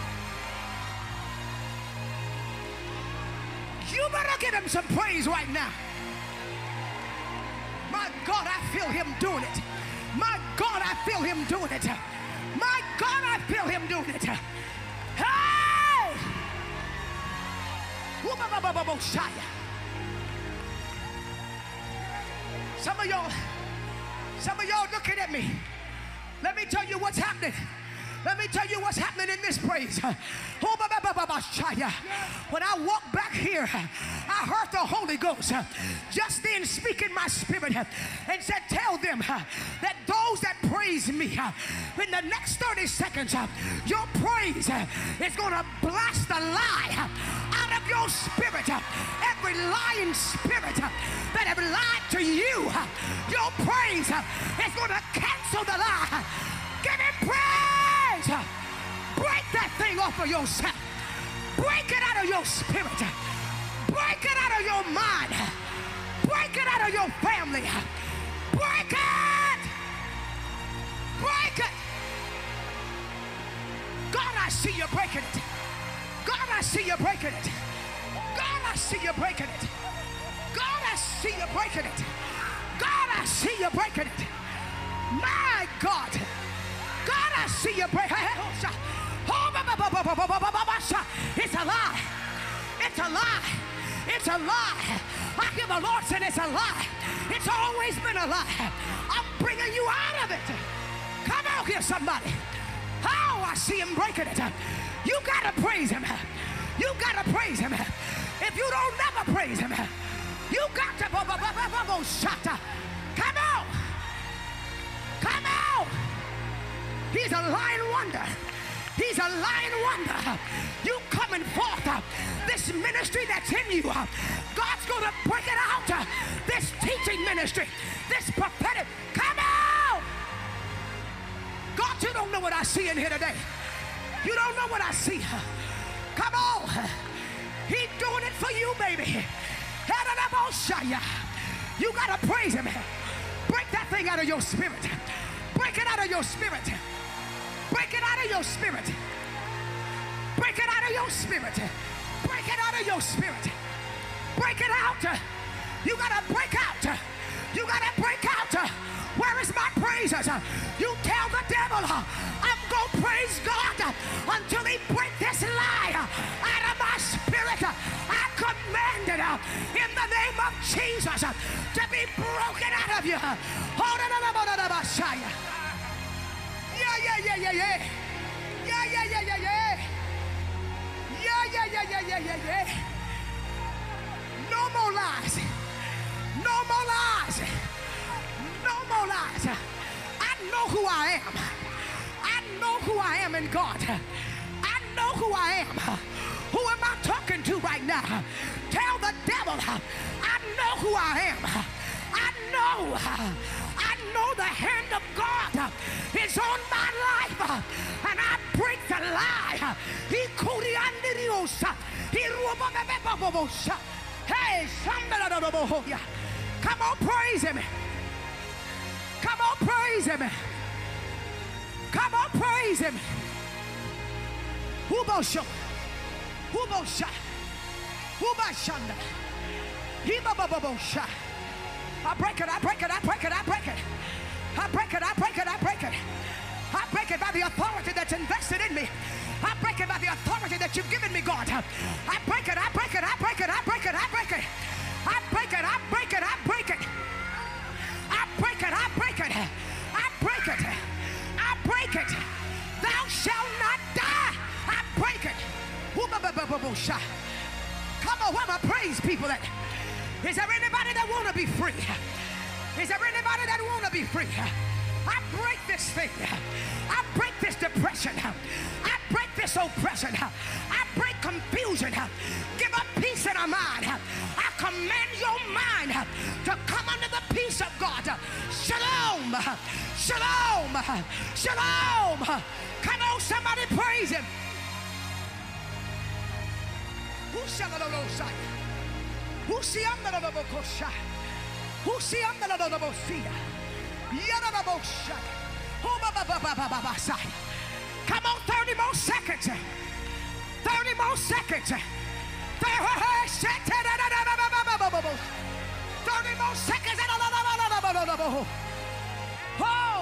You better give him some praise right now. My God, I feel him doing it. My God, I feel him doing it. My God, I feel him doing it. Hey! Some of y'all, some of y'all looking at me. Let me tell you what's happening. Let me tell you what's happening in this praise. When I walked back here, I heard the Holy Ghost just then speak in my spirit and said, tell them that those that praise me, in the next thirty seconds, your praise is going to blast the lie out of your spirit. Every lying spirit that have lied to you, your praise is going to cancel the lie. Give him praise. Break that thing off of yourself. Break it out of your spirit. Break it out of your mind. Break it out of your family. Break it. Break it. I see you breaking it. God, I see you breaking it. God, I see you breaking it. God, I see you breaking it. God, I see you breaking it. My God. God, I see you breaking it. It's a lie. It's a lie. It's a lie. I hear the Lord saying it's a lie. It's always been a lie. I'm bringing you out of it. Come out here, somebody. Oh, I see him breaking it. You got to praise him. You got to praise him. If you don't never praise him, you got to come out. Come out. He's a lying wonder. He's a lying wonder. You coming forth. This ministry that's in you, God's going to break it out. This teaching ministry, this prophetic, come out. God, you don't know what I see in here today. You don't know what I see. Come on. He's doing it for you, baby. You got to praise him. Break that thing out of your spirit. Break it out of your spirit. Break it out of your spirit. Break it out of your spirit. Break it out of your spirit. Break it out. You got to break out. You got to break out. Where is my praises? You tell the devil, I'm going to praise God until he break this lie out of my spirit. I command it in the name of Jesus to be broken out of you. Yeah, yeah, yeah, yeah, yeah. Yeah, yeah, yeah, yeah, yeah. Yeah, yeah, yeah, yeah, yeah, yeah, yeah. No more lies. No more lies. No more lies. I know who I am. I know who I am in God. I know who I am. Who am I talking to right now? Tell the devil, I know who I am. I know. I know the hand of God is on my life. And I break the lie. He kuri andiriosa. He rubababababosa. Hey, somebody. Come on, praise him. Come on, praise him. Come on, praise him. Ubosho. Ubosha. Ubashanda. Hibababosha. I break it, I break it, I break it, I break it. I break it, I break it, I break it. I break it by the authority that's invested in me. I break it by the authority that you've given me, God. I break it, I break it, I break it, I break it, I break it. I break it, I break it, I break it. I break it, I break it. I break it. I break it. Thou shalt not die. I break it. Come on, where my praise people at? Is there anybody that want to be free? Is there anybody that want to be free? I break this thing. I break this depression. I break this oppression. I break confusion. Give up peace in our mind. I command your mind to come under the peace of God. Shalom. Shalom. Shalom. Come on, somebody praise him. Who shall I know? Who see under the Bokosha? Who see under the Bosia? Yadabosha. Come on, thirty more seconds. thirty more seconds. thirty more seconds. Oh,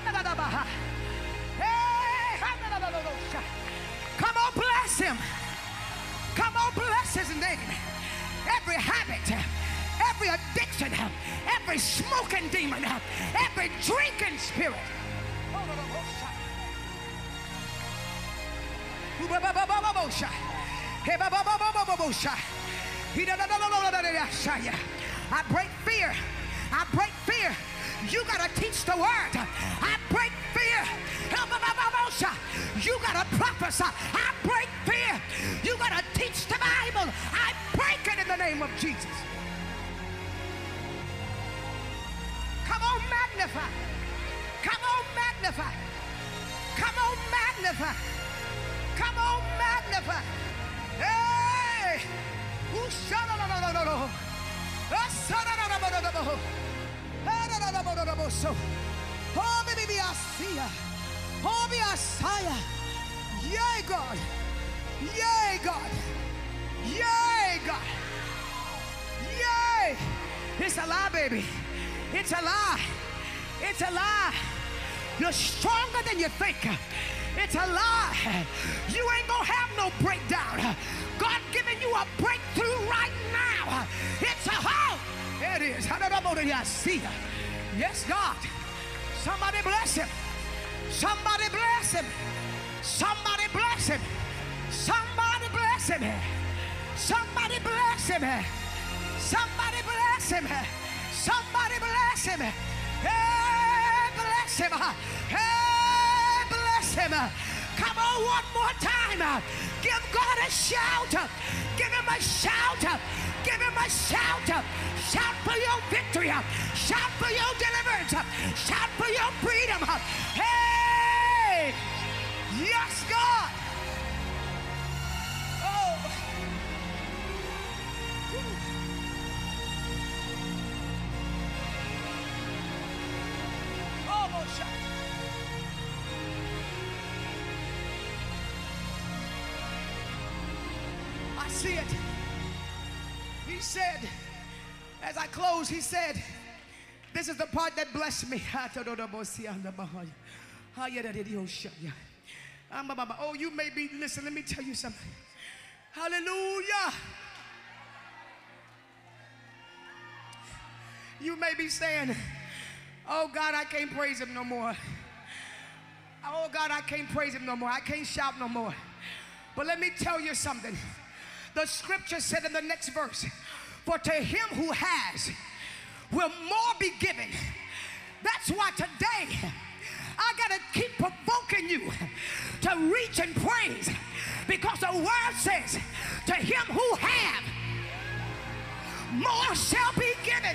come on, bless him. Come on, bless his name. Every habit, every addiction, every smoking demon, every drinking spirit. I break fear. I break fear. You gotta teach the word. I break fear. You gotta prophesy. I break fear. You gotta teach the Bible. I break it in the name of Jesus. Come on, magnify. Come on, magnify. Come on, magnify. Come on, magnify. Hey! Oh, baby, I see ya. Oh, be Messiah. Yay, God. Yay, God. Yay, God. Yay. It's a lie, baby. It's a lie. It's a lie. You're stronger than you think. It's a lie. You ain't gonna have no breakdown. God giving you a breakthrough right now. It's a hoe. There it is. I see you. Yes, God. Somebody bless him. Somebody bless him. Somebody bless him. Somebody bless him. Somebody bless him. Somebody bless him. Somebody bless him. Hey, bless him. Hey, bless him. Come on, one more time. Give God a shout. Give him a shout. Give him a shout. Shout for your victory. Shout for your deliverance. Shout for your freedom. Hey! Yes, God. Oh. Almost shot. I see it. He said, as I close, he said, this is the part that blessed me. Oh, you may be, listen, let me tell you something. Hallelujah. You may be saying, oh God, I can't praise him no more. Oh God, I can't praise him no more. I can't shout no more. But let me tell you something. The scripture said in the next verse, for to him who has will more be given. That's why today I gotta keep provoking you to reach and praise, because the word says to him who have, more shall be given.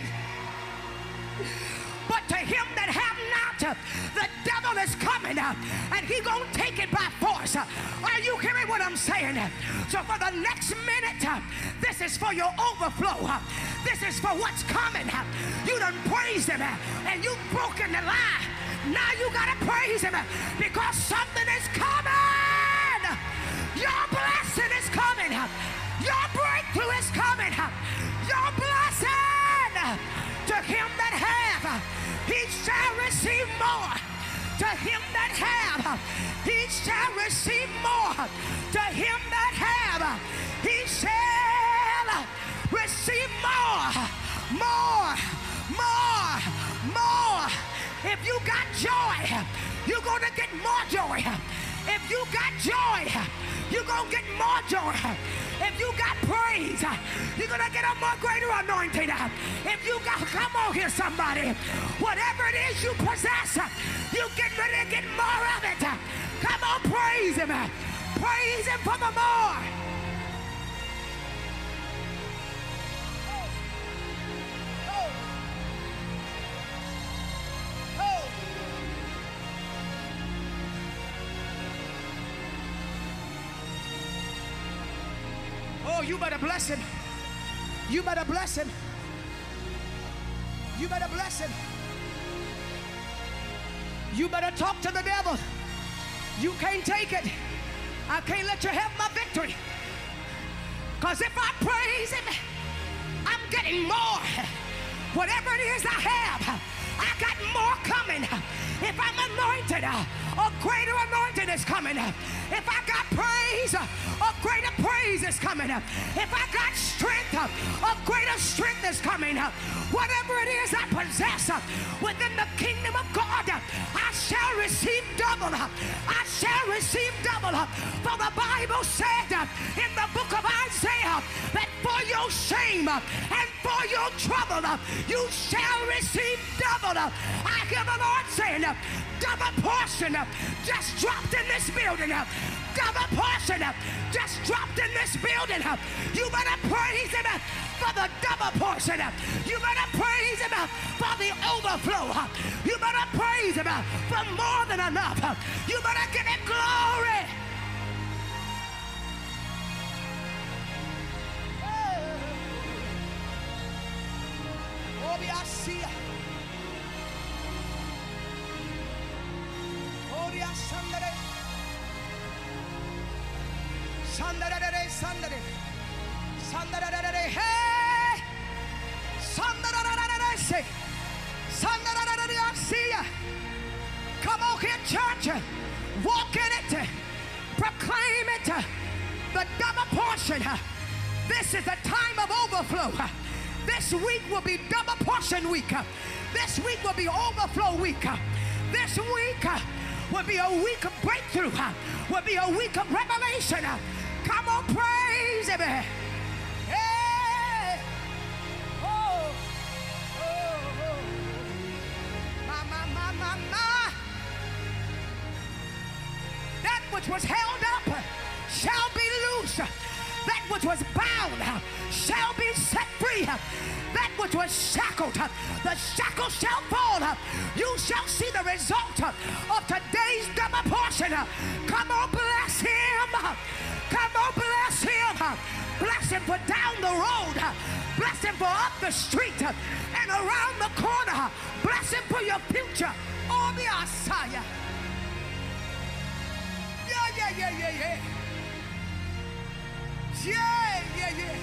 But to him that have not, the devil is coming and he gonna take it by force. Are you hearing what I'm saying? So for the next minute, this is for your overflow. This is for what's coming. You done praised him and you've broken the lie. Now you gotta praise him because something is coming. Your blessing is coming. Your breakthrough is coming. Your blessing. To him that have, he shall receive more. To him that have, he shall receive more. To him that have, he shall receive more. More, more, more. If you got joy, you're going to get more joy. If you got joy, you're going to get more joy. If you got praise, you're going to get a more greater anointing. If you got, come on here somebody, whatever it is you possess, you get ready to get more of it. Come on, praise him. Praise him for the more. Oh. Oh. Oh. Oh, you better bless him. You better bless him. You better bless him. You better talk to the devil. You can't take it. I can't let you have my victory. Because if I praise him, I'm getting more. Whatever it is I have, I got more coming. If I'm anointed, a greater anointing is coming. If I got praise, a greater praise is coming. If I got strength, a greater strength is coming. Whatever it is I possess within the kingdom of God, I shall receive double. I shall receive double. For the Bible said in the book of Isaiah that for your shame and for your trouble, you shall receive double. I hear the Lord saying, double portion just dropped in this building. Double portion just dropped in this building. You better praise him for the double portion. You better praise him for the overflow. You better praise him for more than enough. You better give him glory. Oh, I see ya. Sandadadade, sandade. Sandadadade, hey. Sandadadade, say. Sandadadade, I see ya. Come on here, church. Walk in it. Proclaim it. The double portion. This is the time of overflow. This week will be double portion week. This week will be overflow week. This week will be a week of breakthrough. Will be a week of revelation. Come on, praise Him. Hey. Oh. Oh. Oh. My, my, my, my, my. That which was held up shall be loose. That which was bound shall be set free. That which was shackled, the shackles shall fall. You shall see the result of today's double portion. Come on, bless Him. Come on, bless Him. Bless Him for down the road. Bless Him for up the street and around the corner. Bless Him for your future. Oh, the Messiah. Yeah, yeah, yeah, yeah, yeah. Yeah, yeah, yeah.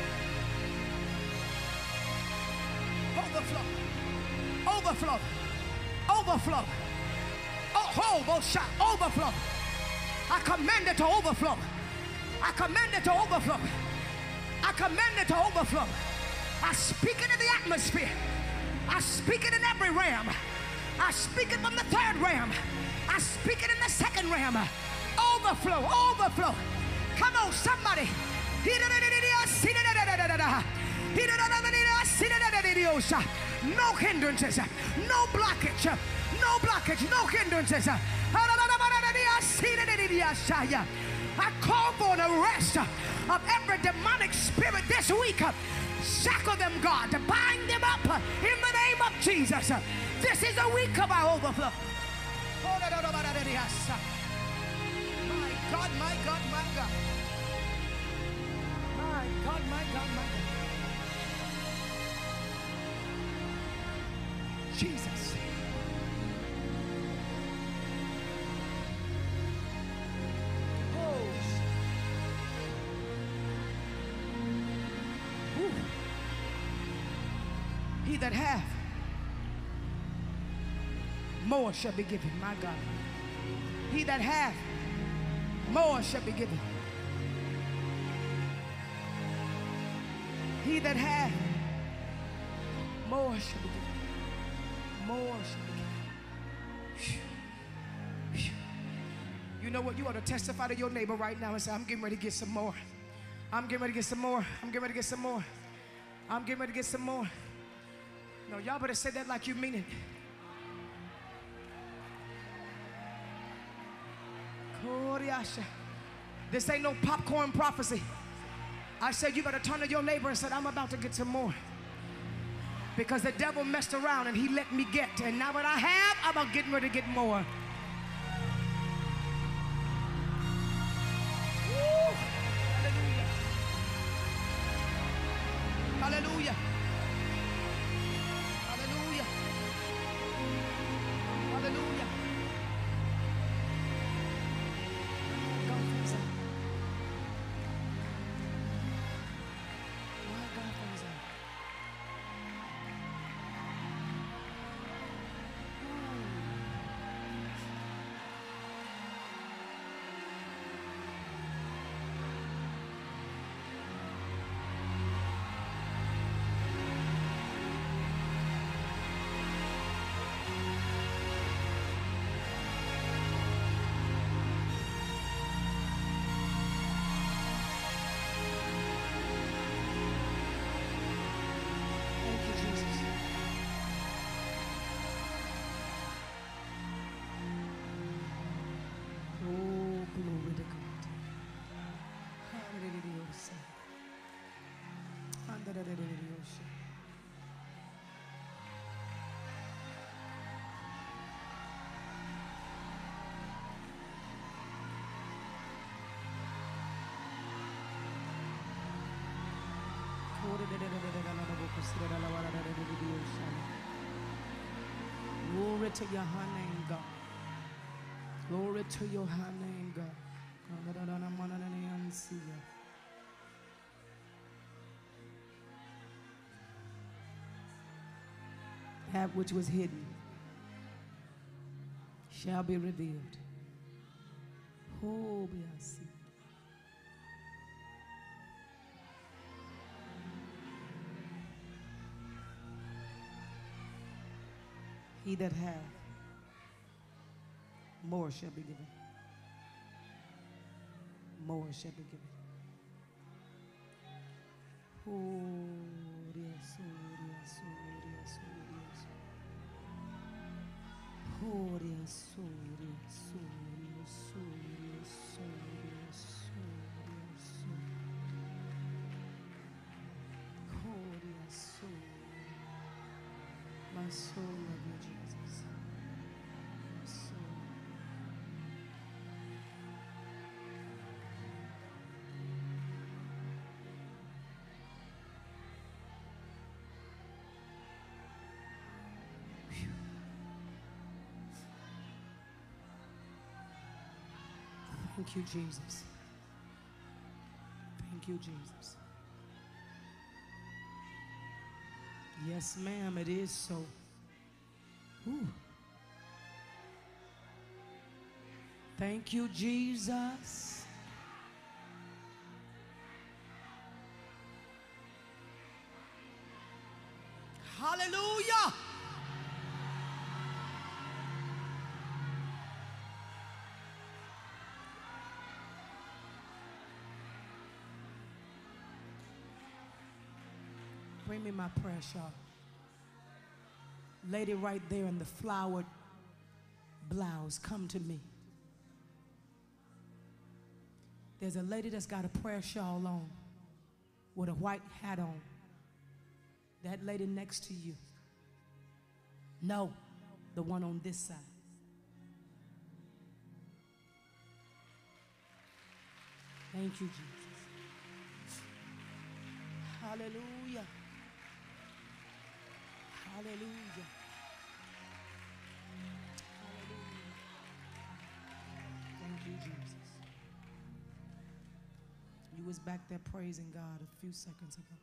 Overflow. Overflow. Overflow. Oh, oh, shot. Overflow. I command it to overflow. I command it to overflow. I command it to overflow. I speak it in the atmosphere. I speak it in every realm. I speak it from the third realm. I speak it in the second realm. Overflow, overflow. Come on, somebody. No hindrances, no blockage, no blockage, no hindrances. I call for an arrest of every demonic spirit this week. Shackle them, God, to bind them up in the name of Jesus. This is a week of our overflow. My God, my God, my God. My God, my God, my God. Jesus. Oh. Whew. He that hath, more shall be given, my God. He that hath, more shall be given. He that hath, more shall be given. More shall be given. Whew. Whew. You know what? You ought to testify to your neighbor right now and say, I'm getting ready to get some more. I'm getting ready to get some more. I'm getting ready to get some more. I'm getting ready to get some more. No, y'all better say that like you mean it. This ain't no popcorn prophecy. I said you better turn to your neighbor and said, I'm about to get some more. Because the devil messed around and he let me get. And now what I have, I'm about getting ready to get more. Woo. Hallelujah. Hallelujah. Hallelujah. Hallelujah. Glory to your high name, God. Glory to your high name, God. That which was hidden shall be revealed. Oh, he that hath, more shall be given. More shall be given. Oh, yes, oh, yes, oh, yes, oh, yes. Oh, yes, oh, yes, oh, yes, oh, yes, oh, yes, oh, yes, oh. Oh, yes, oh. My soul love you, Jesus. My soul. Thank you, Jesus. Thank you, Jesus. Yes, ma'am, it is so. Ooh. Thank you, Jesus. Hallelujah. Bring me my prayer shawl. Lady right there in the flowered blouse, come to me. There's a lady that's got a prayer shawl on with a white hat on. That lady next to you. No, the one on this side. Thank you, Jesus. Hallelujah. Hallelujah. Hallelujah. Thank you, Jesus. You was back there praising God a few seconds ago.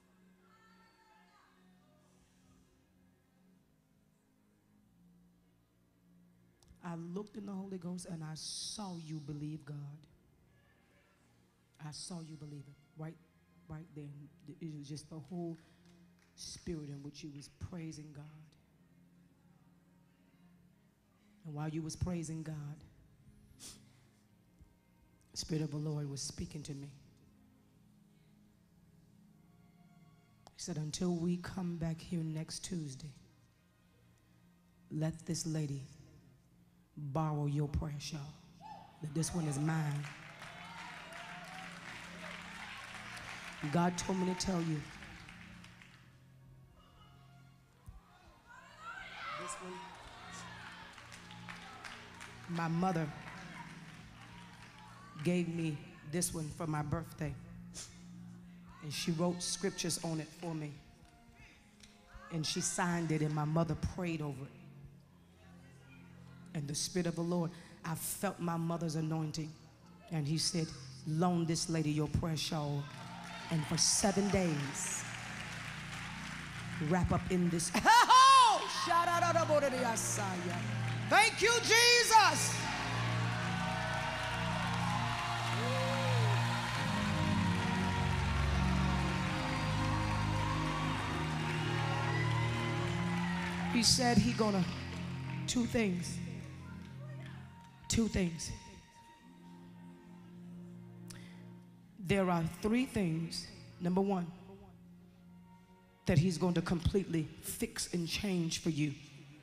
I looked in the Holy Ghost and I saw you believe God. I saw you believe it right, right there. It was just the whole spirit in which you was praising God. And while you was praising God, the Spirit of the Lord was speaking to me. He said, until we come back here next Tuesday, let this lady borrow your prayer shawl. That this one is mine. God told me to tell you, this one, my mother gave me this one for my birthday. And she wrote scriptures on it for me. And she signed it and my mother prayed over it. And the Spirit of the Lord, I felt my mother's anointing. And he said, loan this lady your prayer shawl. And for seven days, wrap up in this. Thank you, Jesus. He said he gonna, two things. Two things. There are three things. Number one, that he's going to completely fix and change for you.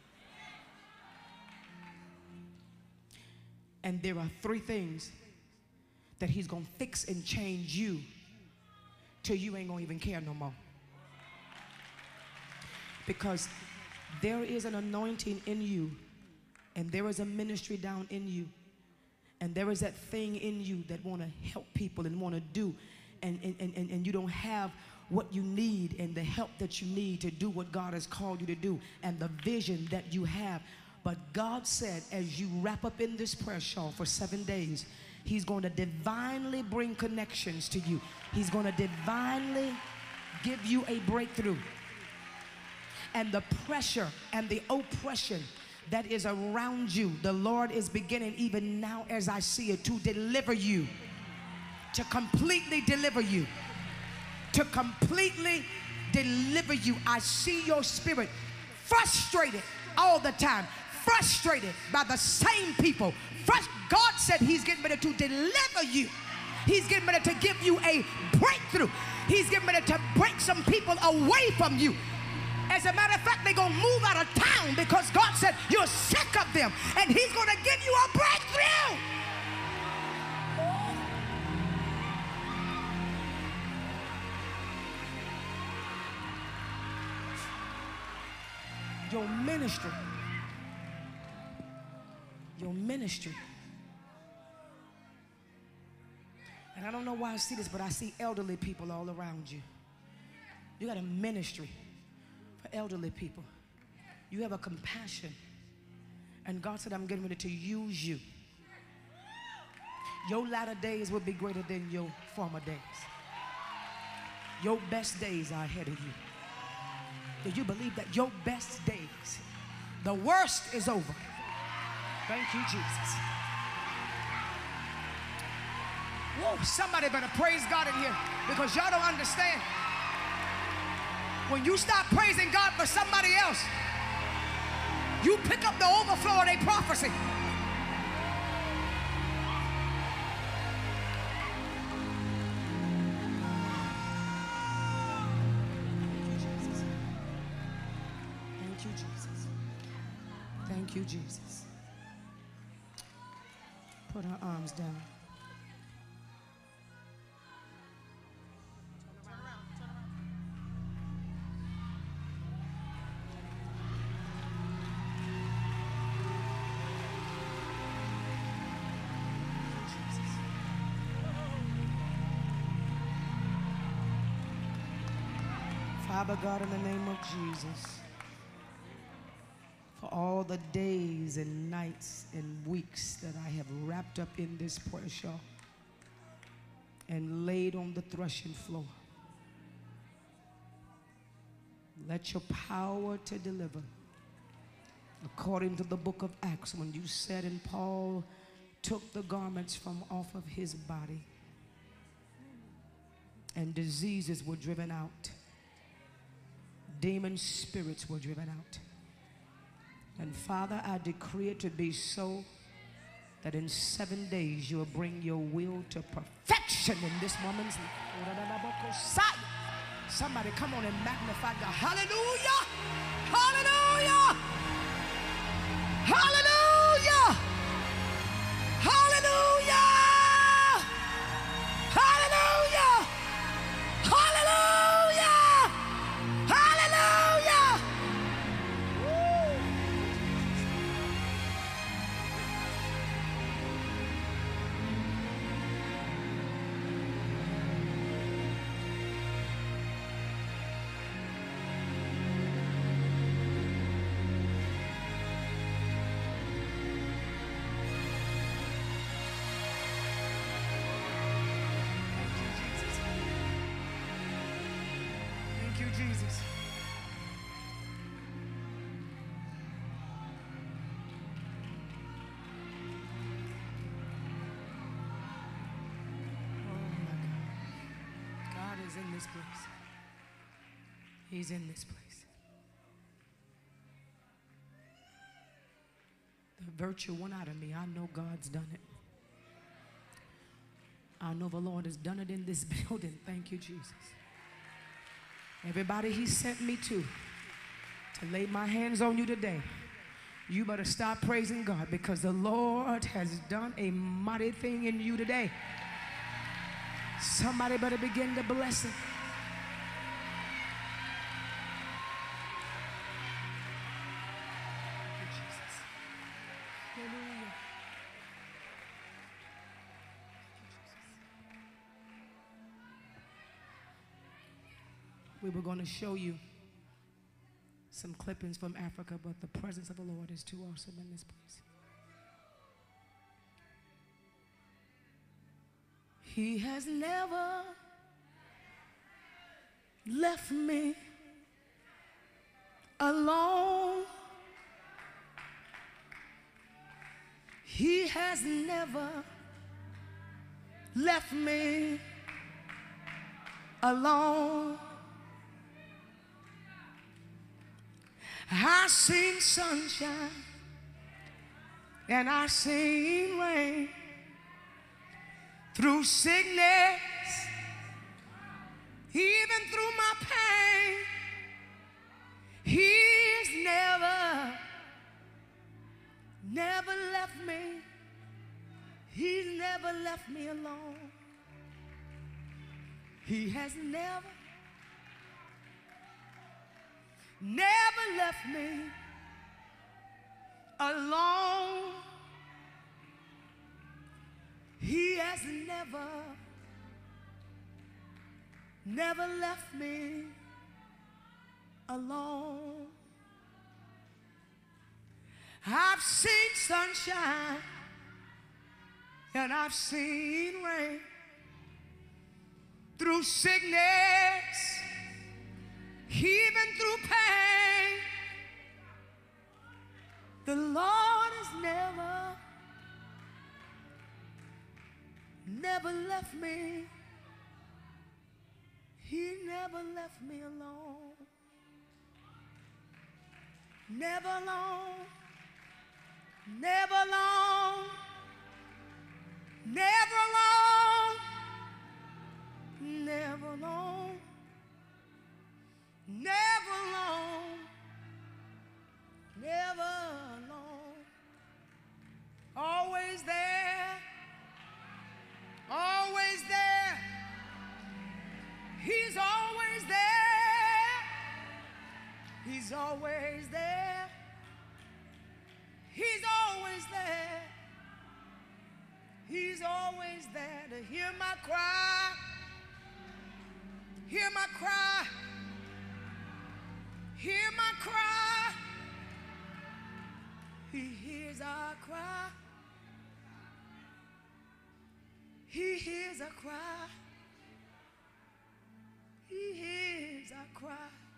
And there are three things that he's going to fix and change you till you ain't going to even care no more. Because there is an anointing in you, and there is a ministry down in you, and there is that thing in you that want to help people and want to do, and, and, and, and you don't have what you need and the help that you need to do what God has called you to do and the vision that you have. But God said, as you wrap up in this prayer shawl for seven days, He's going to divinely bring connections to you. He's going to divinely give you a breakthrough. And the pressure and the oppression that is around you, the Lord is beginning even now as I see it to deliver you, to completely deliver you, to completely deliver you. I see your spirit frustrated all the time, frustrated by the same people. Frust- God said he's getting ready to deliver you. He's getting ready to give you a breakthrough. He's getting ready to break some people away from you. As a matter of fact, they're going to move out of town because God said you're sick of them, and he's going to give you a breakthrough. Your ministry, your ministry. And I don't know why I see this, but I see elderly people all around you. You got a ministry for elderly people. You have a compassion. And God said, I'm getting ready to use you. Your latter days will be greater than your former days. Your best days are ahead of you. Do you believe that? Your best days, the worst is over. Thank you, Jesus. Whoa, somebody better praise God in here, because y'all don't understand. When you start praising God for somebody else, you pick up the overflow of their prophecy. Thank you, Jesus. Thank you, Jesus. Put her arms down. Father God, in the name of Jesus, for all the days and nights and weeks that I have wrapped up in this prayer shawl and laid on the threshing floor, let your power to deliver, according to the book of Acts, when you said, and Paul took the garments from off of his body and diseases were driven out. Demon spirits were driven out. And Father, I decree it to be so, that in seven days you will bring your will to perfection in this woman's life. Somebody come on and magnify God. Hallelujah! Hallelujah! Hallelujah! Hallelujah! Hallelujah! Hallelujah! Hallelujah! Woo. Thank you, Jesus. In this place. He's in this place. The virtue went out of me. I know God's done it. I know the Lord has done it in this building. Thank you, Jesus. Everybody he sent me to, to lay my hands on you today, you better start praising God, because the Lord has done a mighty thing in you today. Somebody better begin to bless him. Thank you, Jesus. Hallelujah. We were going to show you some clippings from Africa, but the presence of the Lord is too awesome in this place. He has never left me alone. He has never left me alone. I've seen sunshine and I've seen rain, through sickness, even through my pain. He's never, never left me. He's never left me alone. He has never, never left me alone. He has never, never left me alone. I've seen sunshine and I've seen rain, through sickness, even through pain. The Lord has never, never left me. He never left me alone. Never alone. Never alone. Never alone. Never alone. Never alone. Never alone. Always there. Always there. He's always there. He's always there. He's always there. He's always there to hear my cry. Hear my cry. Hear my cry. He hears our cry. He hears our cry. He hears our cry.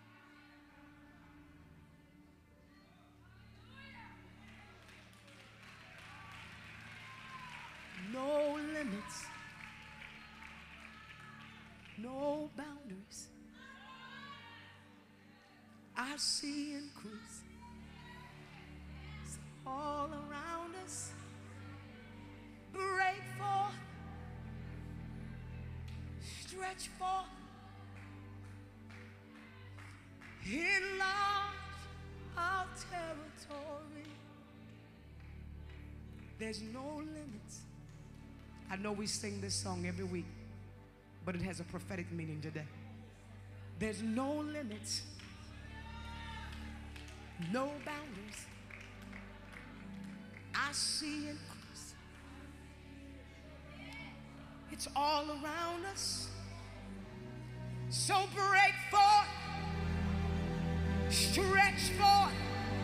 No limits, no boundaries. I see increase. It's all around us. Break forth, stretch forth, enlarge our territory. There's no limits. I know we sing this song every week, but it has a prophetic meaning today. There's no limits, no boundaries. I see increase. It's all around us. So break forth, stretch forth,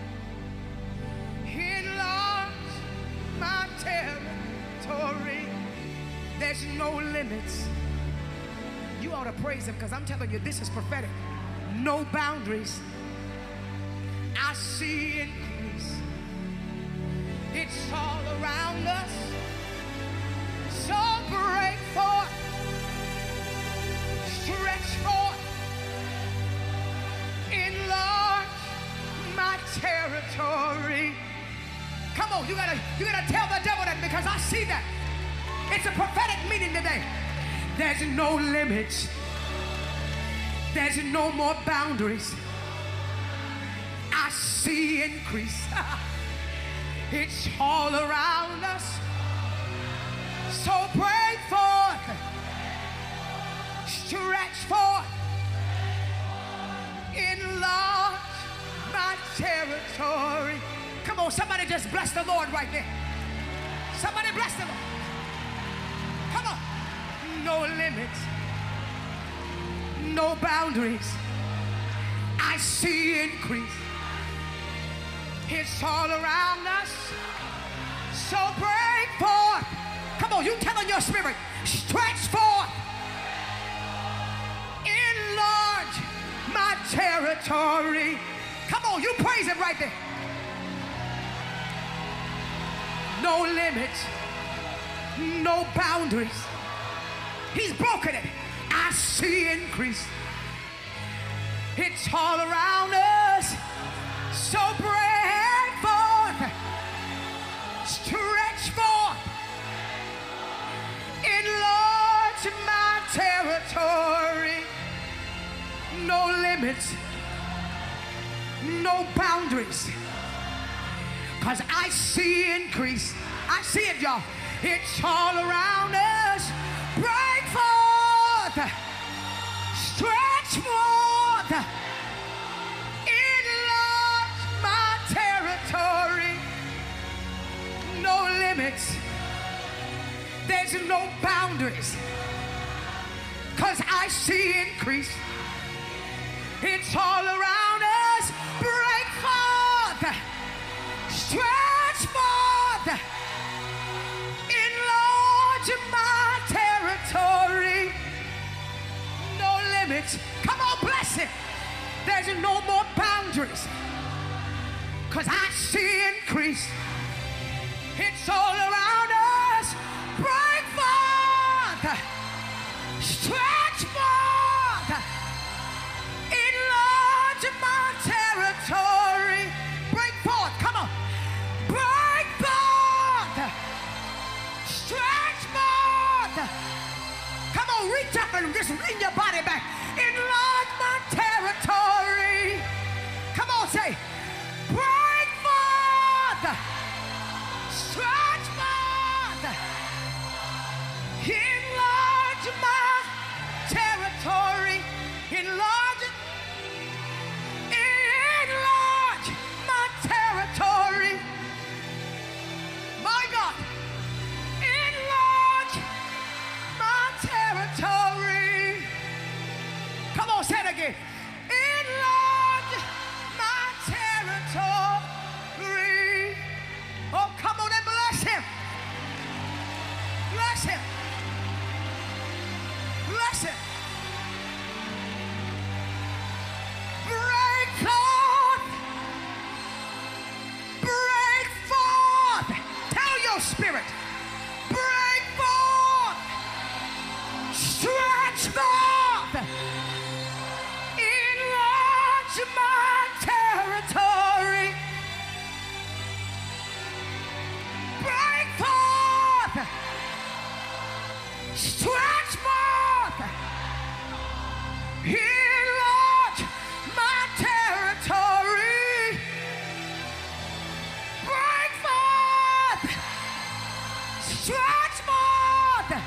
enlarge my territory. There's no limits. You ought to praise him, because I'm telling you, this is prophetic. No boundaries. I see increase. It's all around us. So break forth, stretch forth, enlarge my territory. Come on, you gotta, you gotta tell the devil that, because I see that. It's a prophetic meaning today. There's no limits. There's no more boundaries. I see increase. It's all around us. So break forth, stretch forth, enlarge my territory. Come on, somebody just bless the Lord right there. Somebody bless the Lord. Come on. No limits, no boundaries. I see increase. It's all around us. So break forth. Come on, you telling yourself. spirit. Stretch forth. Enlarge my territory. Come on, you praise him right there. No limits, no boundaries. He's broken it. I see increase. It's all around us. So break forth. Stretch forth. Enlarge my territory. No limits, no boundaries. Because I see increase. I see it, y'all. It's all around us. Break forth. Stretch forth. Enlarge my territory. No limits. There's no boundaries. Because I see increase. It's all around us. Break forth. Stretch forth. Enlarge my territory. No limits. Come on, bless it. There's no more boundaries. Because I see increase. It's all around us. Break forth. Stretch forth. Enlarge my territory. Break forth. Come on. Break forth. Stretch forth. Come on, reach up and just lean your body back. Enlarge my territory. Come on, say, break forth. Stretch forth. Enlarge my territory. Enlarge it. Enlarge my territory. My God. Enlarge my territory. Come on, say it again. Enlarge my territory. Oh, come on and bless him. Bless him. Bless him. Break forth. Break forth. Tell your spirit. Break forth. Stretch forth. Enlarge my territory. Break forth. Stretch forth. Enlarge my territory. Break forth. Stretch forth.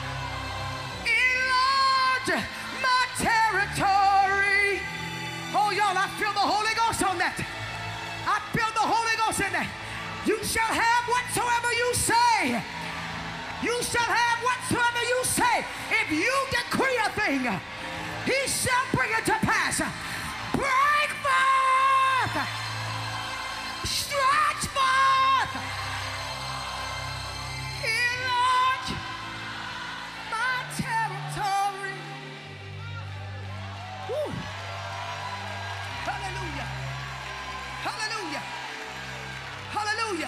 Enlarge my territory. Oh, y'all, I feel the Holy Ghost on that. I feel the Holy Ghost in that. You shall have whatsoever you say. You shall have whatsoever you say. If you decree a thing, he shall bring it to pass. Break forth. Stretch forth. Enlarge my territory. Woo. Hallelujah. Hallelujah. Hallelujah.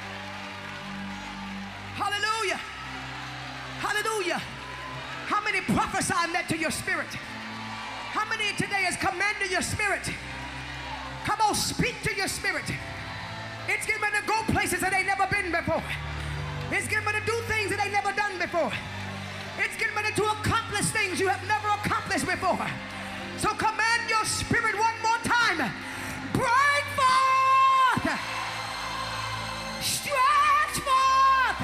Hallelujah. Hallelujah. How many prophesy that to your spirit? How many today is commanding your spirit? Come on, speak to your spirit. It's getting ready to go places that ain't never been before. It's getting ready to do things that ain't never done before. It's getting ready to accomplish things you have never accomplished before. So command your spirit one more time. Break forth. Stretch forth.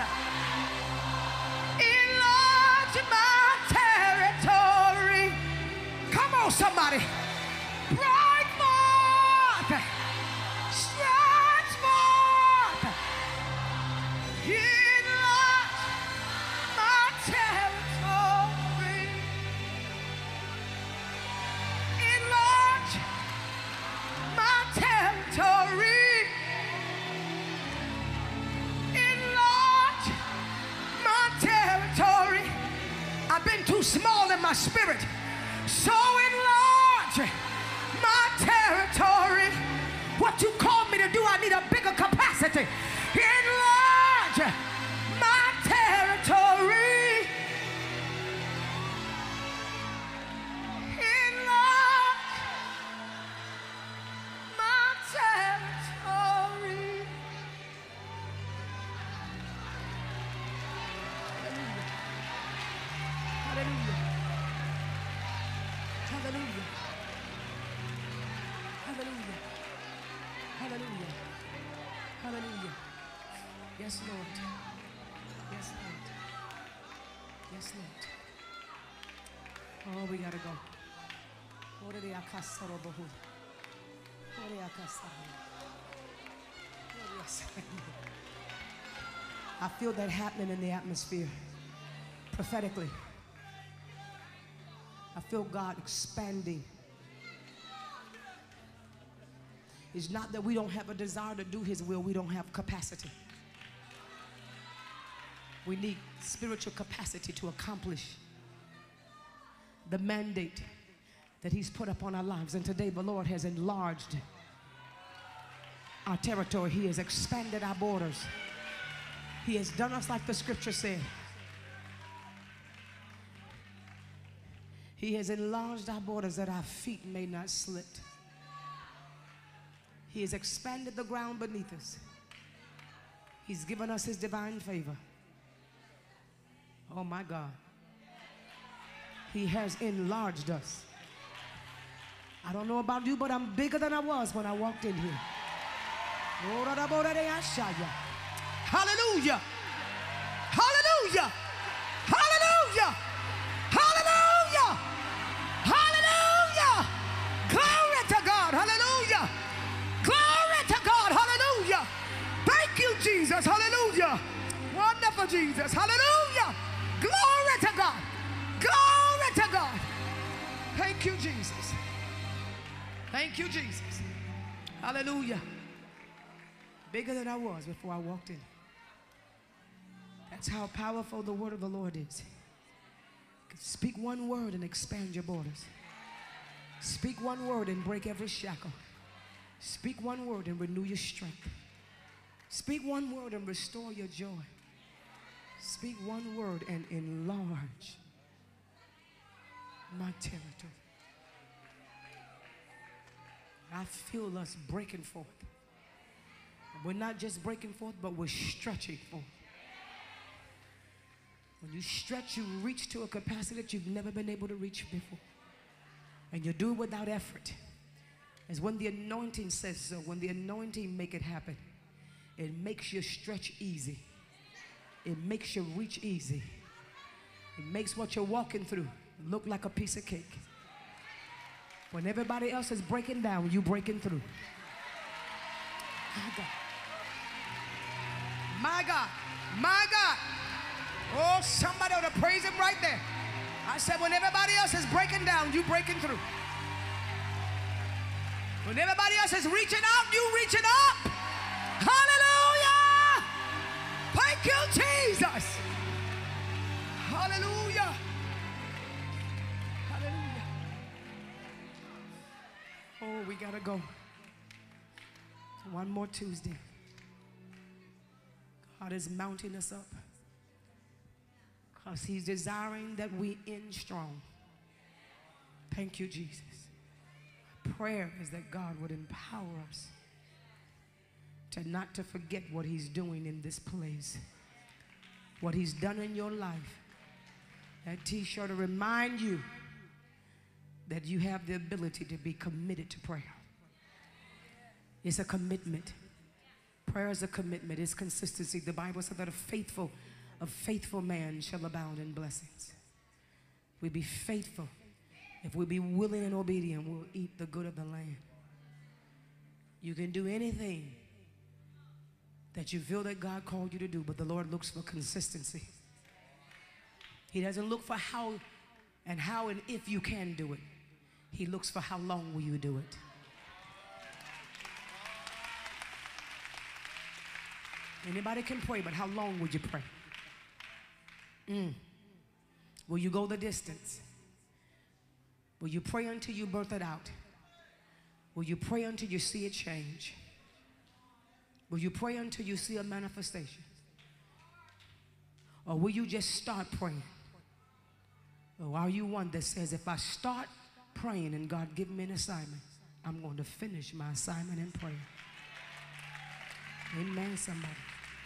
Enlarge my territory. Come on, somebody. Break forth. Stretch forth. Enlarge my territory. Enlarge too small in my spirit. So enlarge my territory. What you called me to do, I need a bigger capacity. Enlarge my territory. Enlarge my territory. Hallelujah. Hallelujah. Hallelujah. Hallelujah. Hallelujah. Yes, Lord. Yes, Lord. Yes, Lord. Oh, we gotta go. I feel that happening in the atmosphere prophetically. I feel God expanding. It's not that we don't have a desire to do His will, we don't have capacity. We need spiritual capacity to accomplish the mandate that He's put upon our lives. And today the Lord has enlarged our territory. He has expanded our borders. He has done us like the scripture said. He has enlarged our borders that our feet may not slip. He has expanded the ground beneath us. He's given us His divine favor. Oh my God. He has enlarged us. I don't know about you, but I'm bigger than I was when I walked in here. Hallelujah. Hallelujah. Hallelujah. Hallelujah. Hallelujah. Glory to God. Hallelujah. Glory to God. Hallelujah. Thank you, Jesus. Hallelujah. Wonderful Jesus. Hallelujah. Glory to God. Glory to God. Thank you, Jesus. Thank you, Jesus. Hallelujah. Bigger than I was before I walked in. That's how powerful the word of the Lord is. Speak one word and expand your borders. Speak one word and break every shackle. Speak one word and renew your strength. Speak one word and restore your joy. Speak one word and enlarge my territory. I feel us breaking forth. We're not just breaking forth, but we're stretching forth. When you stretch, you reach to a capacity that you've never been able to reach before. And you do it without effort. As when the anointing says so, when the anointing make it happen, it makes your stretch easy. It makes your reach easy. It makes what you're walking through look like a piece of cake. When everybody else is breaking down, you breaking through. My God. My God. My God. Oh, somebody ought to praise Him right there. I said, when everybody else is breaking down, you breaking through. When everybody else is reaching out, you reaching up. Hallelujah. Thank you, Jesus. Hallelujah. Hallelujah. Oh, we gotta go. One more Tuesday. God is mounting us up because He's desiring that we end strong. Thank you, Jesus. Prayer is that God would empower us to not to forget what He's doing in this place, what He's done in your life. That t-shirt to remind you that you have the ability to be committed to prayer. It's a commitment. Prayer is a commitment. It's consistency. The Bible said that a faithful, a faithful man shall abound in blessings. We be faithful. If we be willing and obedient, we'll eat the good of the land. You can do anything that you feel that God called you to do, but the Lord looks for consistency. He doesn't look for how and how and if you can do it. He looks for how long will you do it. Anybody can pray, but how long would you pray? Mm. Will you go the distance? Will you pray until you birth it out? Will you pray until you see it change? Will you pray until you see a manifestation? Or will you just start praying? Or are you one that says, if I start praying and God give me an assignment, I'm going to finish my assignment in prayer? Amen, somebody.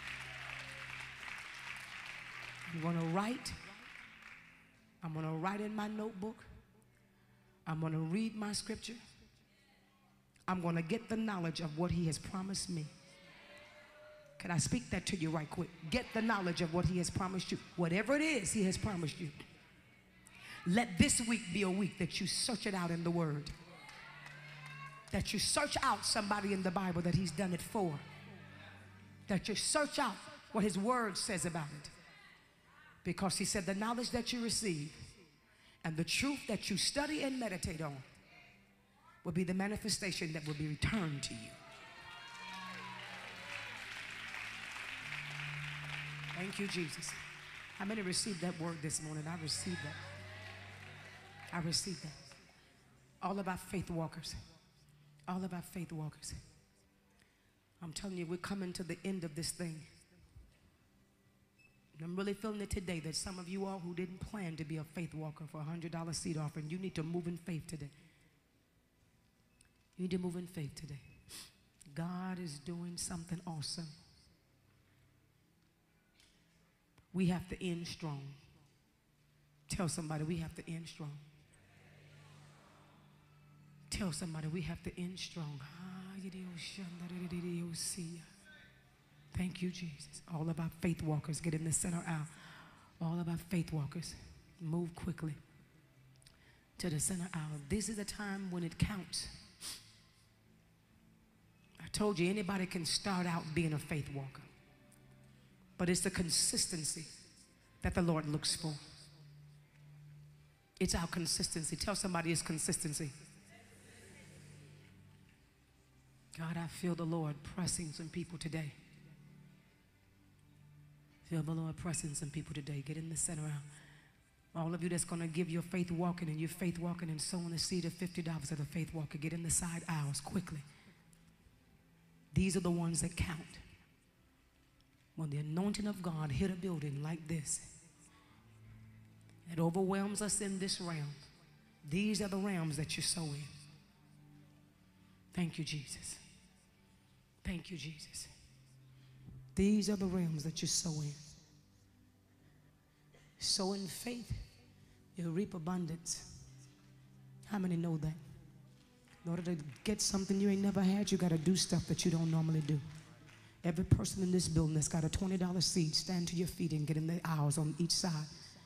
I'm going to write. I'm going to write in my notebook. I'm going to read my scripture. I'm going to get the knowledge of what he has promised me. Can I speak that to you right quick? Get the knowledge of what he has promised you. Whatever it is he has promised you. Let this week be a week that you search it out in the word. That you search out somebody in the Bible that he's done it for. That you search out what his word says about it. Because he said the knowledge that you receive and the truth that you study and meditate on will be the manifestation that will be returned to you. Thank you, Jesus. How many received that word this morning? I received that. I received that. All about faith walkers. All about faith walkers. I'm telling you, we're coming to the end of this thing. And I'm really feeling it today that some of you all who didn't plan to be a faith walker for a one hundred dollar seed offering, you need to move in faith today. You need to move in faith today. God is doing something awesome. We have to end strong. Tell somebody we have to end strong. Tell somebody we have to end strong. Thank you, Jesus. All about faith walkers. Get in the center aisle. All about faith walkers. Move quickly to the center aisle. This is a time when it counts. I told you anybody can start out being a faith walker. But it's the consistency that the Lord looks for. It's our consistency. Tell somebody it's consistency. God, I feel the Lord pressing some people today. Feel the Lord pressing some people today. Get in the center aisle. All of you that's going to give your faith walking and your faith walking and sowing a seed of fifty dollars of the faith walker, get in the side aisles quickly. These are the ones that count. When the anointing of God hit a building like this, it overwhelms us in this realm. These are the realms that you sow in. Thank you, Jesus. Thank you, Jesus. These are the realms that you sow in. Sow in faith, you'll reap abundance. How many know that? In order to get something you ain't never had, you got to do stuff that you don't normally do. Every person in this building that's got a twenty dollar seed, stand to your feet and get in the aisles on each side.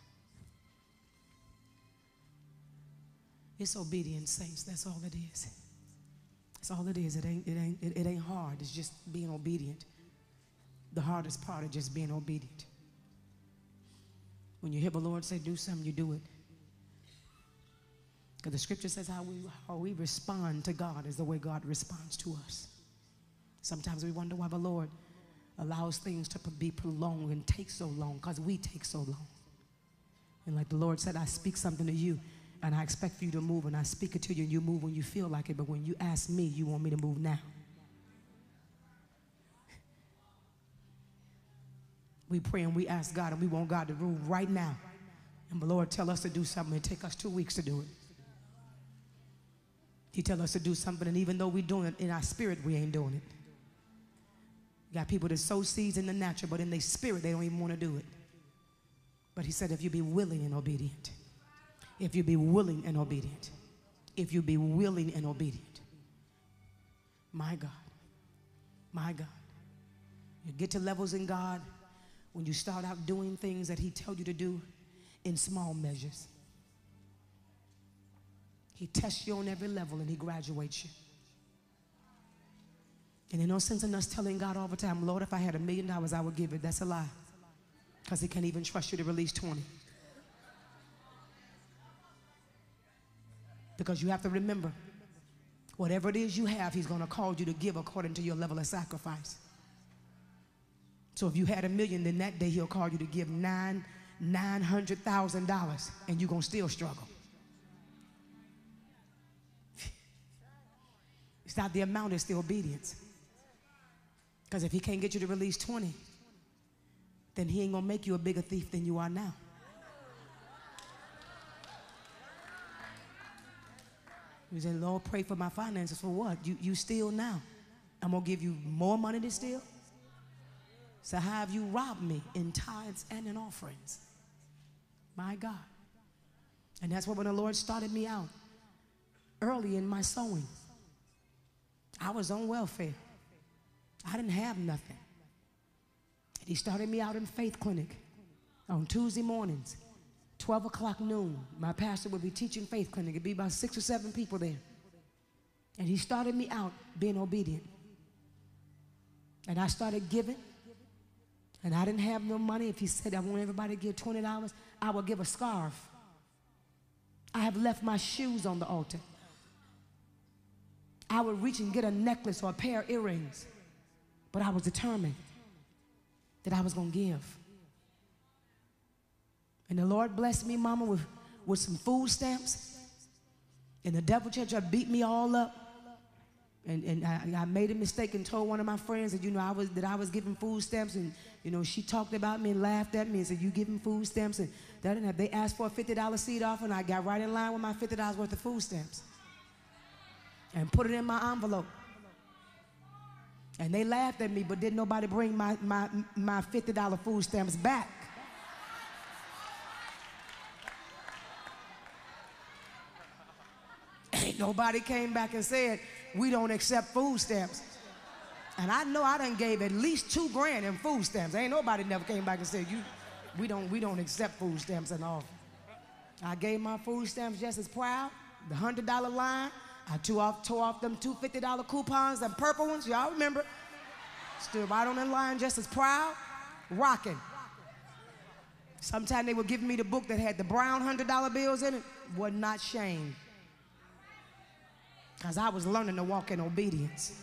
It's obedience, saints. That's all it is. That's all it is. It ain't, it ain't, it, it ain't hard. It's just being obedient. The hardest part is just being obedient. When you hear the Lord say do something, you do it. Because the scripture says how we, how we respond to God is the way God responds to us. Sometimes we wonder why the Lord allows things to be prolonged and take so long, because we take so long. And like the Lord said, I speak something to you and I expect for you to move, and I speak it to you and you move when you feel like it, but when you ask me, you want me to move now. We pray and we ask God and we want God to move right now. And the Lord tell us to do something. It take us two weeks to do it. He tell us to do something, and even though we're doing it in our spirit, we ain't doing it. You got people that sow seeds in the natural, but in their spirit, they don't even want to do it. But he said, if you be willing and obedient, if you be willing and obedient, if you be willing and obedient, my God, my God, you get to levels in God when you start out doing things that he tells you to do in small measures. He tests you on every level and he graduates you. And there's no sense in us telling God all the time, Lord, if I had a million dollars, I would give it. That's a lie. Because he can't even trust you to release twenty. Because you have to remember, whatever it is you have, he's going to call you to give according to your level of sacrifice. So if you had a million, then that day he'll call you to give nine nine hundred thousand dollars, and you're going to still struggle. It's not the amount, it's the obedience. Because if he can't get you to release twenty, then he ain't going to make you a bigger thief than you are now. You say, Lord, pray for my finances. For what? You, you steal now. I'm going to give you more money to steal? So how have you robbed me in tithes and in offerings? My God. And that's what when the Lord started me out, early in my sowing, I was on welfare. I didn't have nothing. And he started me out in Faith Clinic on Tuesday mornings, twelve o'clock noon. My pastor would be teaching Faith Clinic. It'd be about six or seven people there. And he started me out being obedient. And I started giving. And I didn't have no money. If he said, I want everybody to give twenty dollars, I would give a scarf. I have left my shoes on the altar. I would reach and get a necklace or a pair of earrings. But I was determined that I was going to give. And the Lord blessed me, Mama, with, with some food stamps. And the devil church beat me all up. And, and I, I made a mistake and told one of my friends that, you know, I was, that I was giving food stamps. And, you know, she talked about me and laughed at me and said, you giving food stamps? And that didn't have, they asked for a fifty dollar seed offering. I got right in line with my fifty dollars worth of food stamps and put it in my envelope. And they laughed at me, but didn't nobody bring my, my, my fifty dollar food stamps back. Ain't nobody came back and said, we don't accept food stamps. And I know I done gave at least two grand in food stamps. Ain't nobody never came back and said, you, we don't, we don't accept food stamps and all. I gave my food stamps just as proud, the hundred dollar line. I tore off, tore off them two fifty dollar coupons, them purple ones, y'all remember? Stood right on the line just as proud, rocking. Sometimes they would give me the book that had the brown hundred dollar bills in it. Was not shamed. Because I was learning to walk in obedience.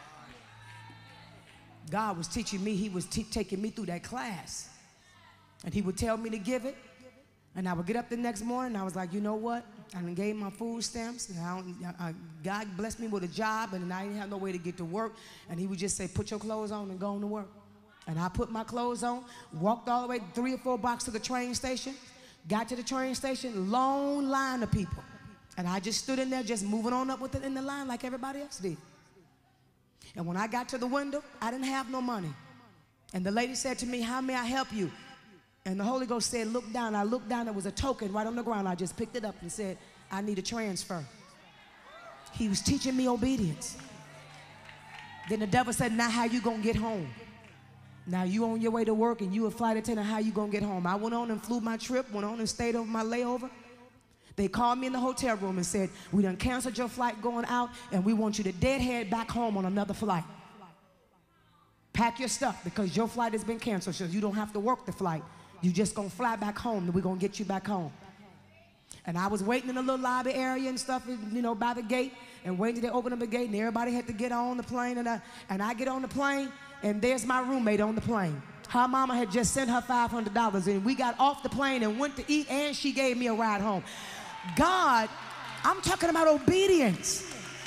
God was teaching me, he was taking me through that class. And he would tell me to give it. And I would get up the next morning and I was like, you know what? I done gave my food stamps. And I don't, I, God blessed me with a job and I didn't have no way to get to work. And he would just say, put your clothes on and go on to work. And I put my clothes on, walked all the way three or four blocks to the train station, got to the train station, long line of people. And I just stood in there just moving on up with it in the line like everybody else did. And when I got to the window, I didn't have no money. And the lady said to me, how may I help you? And the Holy Ghost said, look down. I looked down, there was a token right on the ground. I just picked it up and said, I need a transfer. He was teaching me obedience. Then the devil said, now how you gonna get home? Now you on your way to work and you a flight attendant, how you gonna get home? I went on and flew my trip, went on and stayed over my layover. They called me in the hotel room and said, we done canceled your flight going out and we want you to deadhead back home on another flight. Pack your stuff because your flight has been canceled, so you don't have to work the flight. You just gonna fly back home and we're gonna get you back home. And I was waiting in the little lobby area and stuff, you know, by the gate and waiting till they open up the gate and everybody had to get on the plane and I, and I get on the plane and there's my roommate on the plane. Her mama had just sent her five hundred dollars and we got off the plane and went to eat and she gave me a ride home. God, I'm talking about obedience.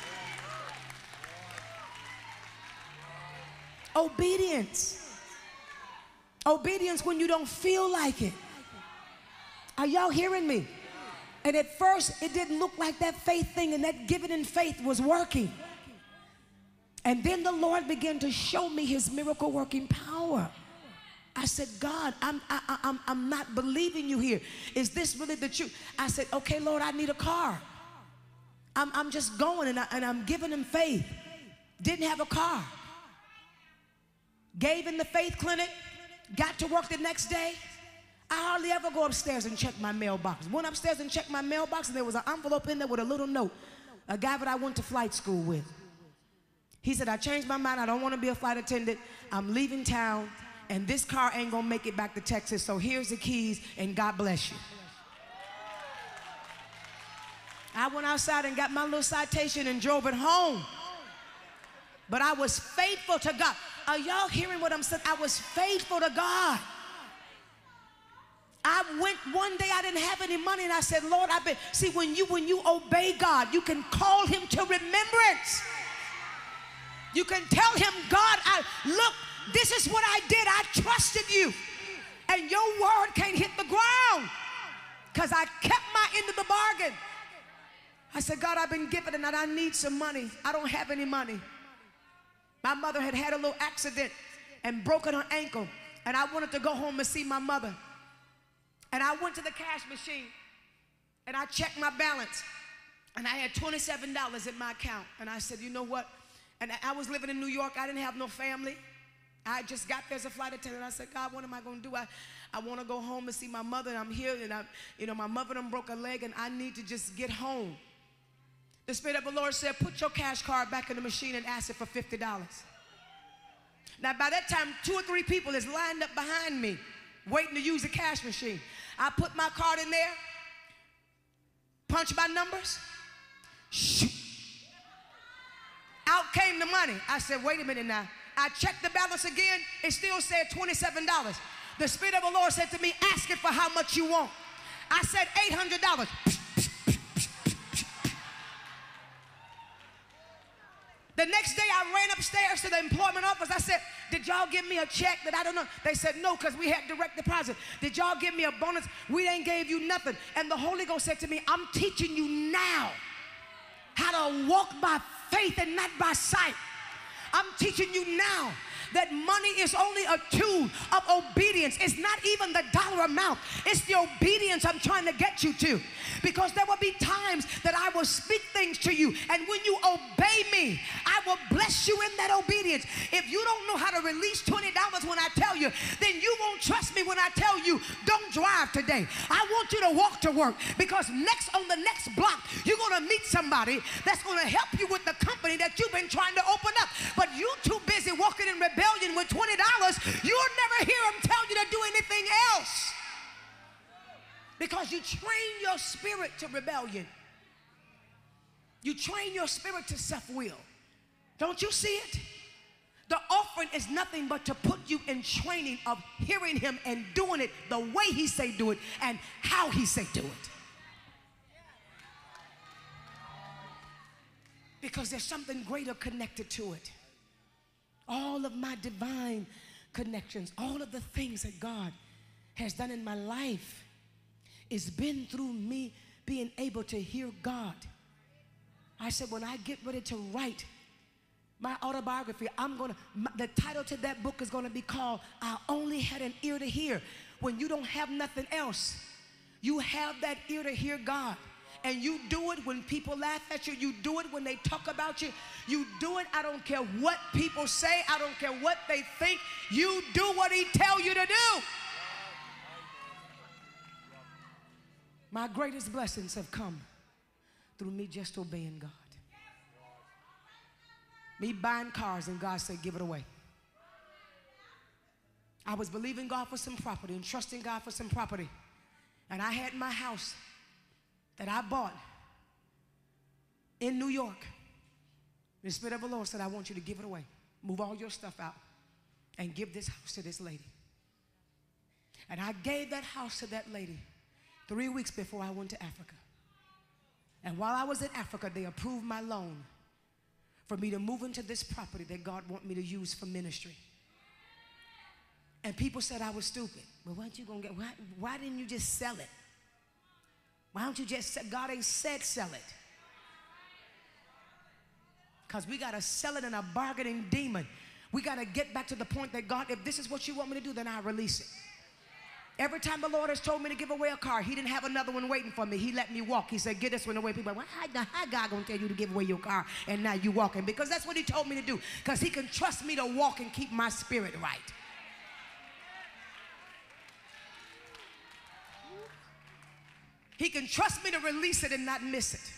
Obedience. Obedience when you don't feel like it. Are y'all hearing me? And at first, it didn't look like that faith thing and that giving in faith was working. And then the Lord began to show me his miracle working power. I said, God, I'm, I, I'm, I'm not believing you here. Is this really the truth? I said, okay, Lord, I need a car. I'm, I'm just going and, I, and I'm giving him faith. Didn't have a car. Gave in the Faith Clinic. Got to work the next day. I hardly ever go upstairs and check my mailbox. Went upstairs and checked my mailbox and there was an envelope in there with a little note. A guy that I went to flight school with. He said, I changed my mind. I don't want to be a flight attendant. I'm leaving town. And this car ain't gonna make it back to Texas, so here's the keys, and God bless you. I went outside and got my little citation and drove it home. But I was faithful to God. Are y'all hearing what I'm saying? I was faithful to God. I I went one day, I didn't have any money, and I said, Lord, I've been, see, when you, when you obey God, you can call him to remembrance. You can tell him, God, I, look, this is what I did. I trusted you, and your word can't hit the ground because I kept my end of the bargain. I said, God, I've been given and I need some money. I don't have any money. My mother had had a little accident and broken her ankle, and I wanted to go home and see my mother. And I went to the cash machine, and I checked my balance, and I had twenty-seven dollars in my account. And I said, you know what? And I was living in New York. I didn't have no family. I just got there as a flight attendant. I said, God, what am I going to do? I, I want to go home and see my mother, and I'm here, and I, you know, my mother done broke a leg, and I need to just get home. The Spirit of the Lord said, put your cash card back in the machine and ask it for fifty dollars. Now, by that time, two or three people is lined up behind me, waiting to use the cash machine. I put my card in there, punch my numbers, shoot. Out came the money. I said, wait a minute now. I checked the balance again. It still said twenty-seven dollars. The Spirit of the Lord said to me, ask it for how much you want. I said eight hundred dollars. The next day, I ran upstairs to the employment office. I said, did y'all give me a check that I don't know? They said, no, because we had direct deposit. Did y'all give me a bonus? We ain't gave you nothing. And the Holy Ghost said to me, I'm teaching you now how to walk by faith and not by sight. I'm teaching you now that money is only a tool of obedience. It's not even the dollar amount. It's the obedience I'm trying to get you to. Because there will be times that I will speak things to you, and when you obey me, I will bless you in that obedience. If you don't know how to release twenty dollars when I tell you, then you won't trust me when I tell you, don't drive today. I want you to walk to work, because next on the next block, you're going to meet somebody that's going to help you with the company that you've been trying to open up. But you too busy walking in rebellion with twenty dollars, you'll never hear them tell you to do anything else. Because you train your spirit to rebellion. You train your spirit to self-will. Don't you see it? The offering is nothing but to put you in training of hearing him and doing it the way he say do it and how he say do it. Because there's something greater connected to it. All of my divine connections, all of the things that God has done in my life, it's been through me being able to hear God. I said, when I get ready to write my autobiography, I'm gonna, the title to that book is gonna be called, I Only Had an Ear to Hear. When you don't have nothing else, you have that ear to hear God. And you do it when people laugh at you. You do it when they talk about you. You do it, I don't care what people say. I don't care what they think. You do what he tell you to do. My greatest blessings have come through me just obeying God. Me buying cars and God said, give it away. I was believing God for some property and trusting God for some property. And I had my house that I bought in New York. The Spirit of the Lord said, I want you to give it away. Move all your stuff out and give this house to this lady. And I gave that house to that lady three weeks before I went to Africa. And while I was in Africa, they approved my loan for me to move into this property that God wanted me to use for ministry. And people said I was stupid. Well, why, you gonna get, why, why didn't you just sell it? Why don't you just say, God ain't said sell it. Because we got to sell it in a bargaining demon. We got to get back to the point that, God, if this is what you want me to do, then I release it. Every time the Lord has told me to give away a car, he didn't have another one waiting for me. He let me walk. He said, get this one away. People are like, well, how, how God going to tell you to give away your car and now you walking? Because that's what he told me to do. Because he can trust me to walk and keep my spirit right. He can trust me to release it and not miss it.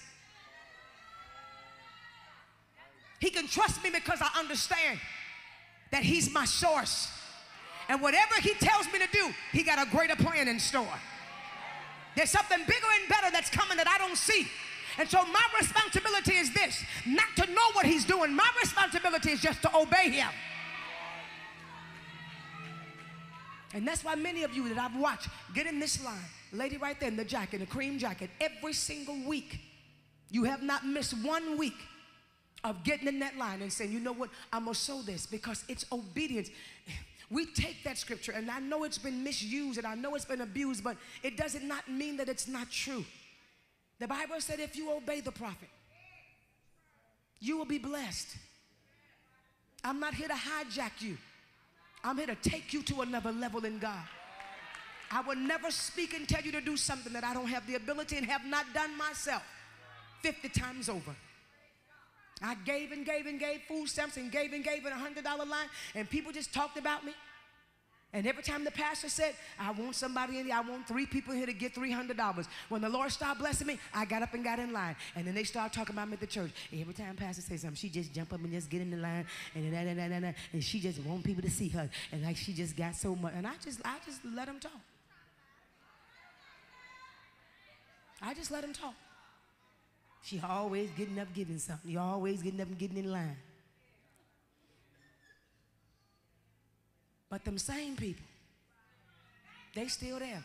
He can trust me because I understand that he's my source. And whatever he tells me to do, he got a greater plan in store. There's something bigger and better that's coming that I don't see. And so my responsibility is this, not to know what he's doing. My responsibility is just to obey him. And that's why many of you that I've watched get in this line, lady right there in the jacket, the cream jacket, every single week. You have not missed one week of getting in that line and saying, you know what, I'm going to sow this, because it's obedience. We take that scripture, and I know it's been misused, and I know it's been abused, but it does not mean that it's not true. The Bible said if you obey the prophet, you will be blessed. I'm not here to hijack you. I'm here to take you to another level in God. I will never speak and tell you to do something that I don't have the ability and have not done myself fifty times over. I gave and gave and gave food stamps and gave and gave in a hundred dollar line, and people just talked about me. And every time the pastor said, I want somebody in here, I want three people here to get three hundred dollars. When the Lord started blessing me, I got up and got in line. And then they started talking about me at the church. Every time pastor says something, she just jump up and just get in the line, and, and, and, and, and, and she just want people to see her. And like she just got so much. And I just, I just let them talk. I just let them talk. She always getting up giving something. You always getting up and getting in line. But them same people, they still there.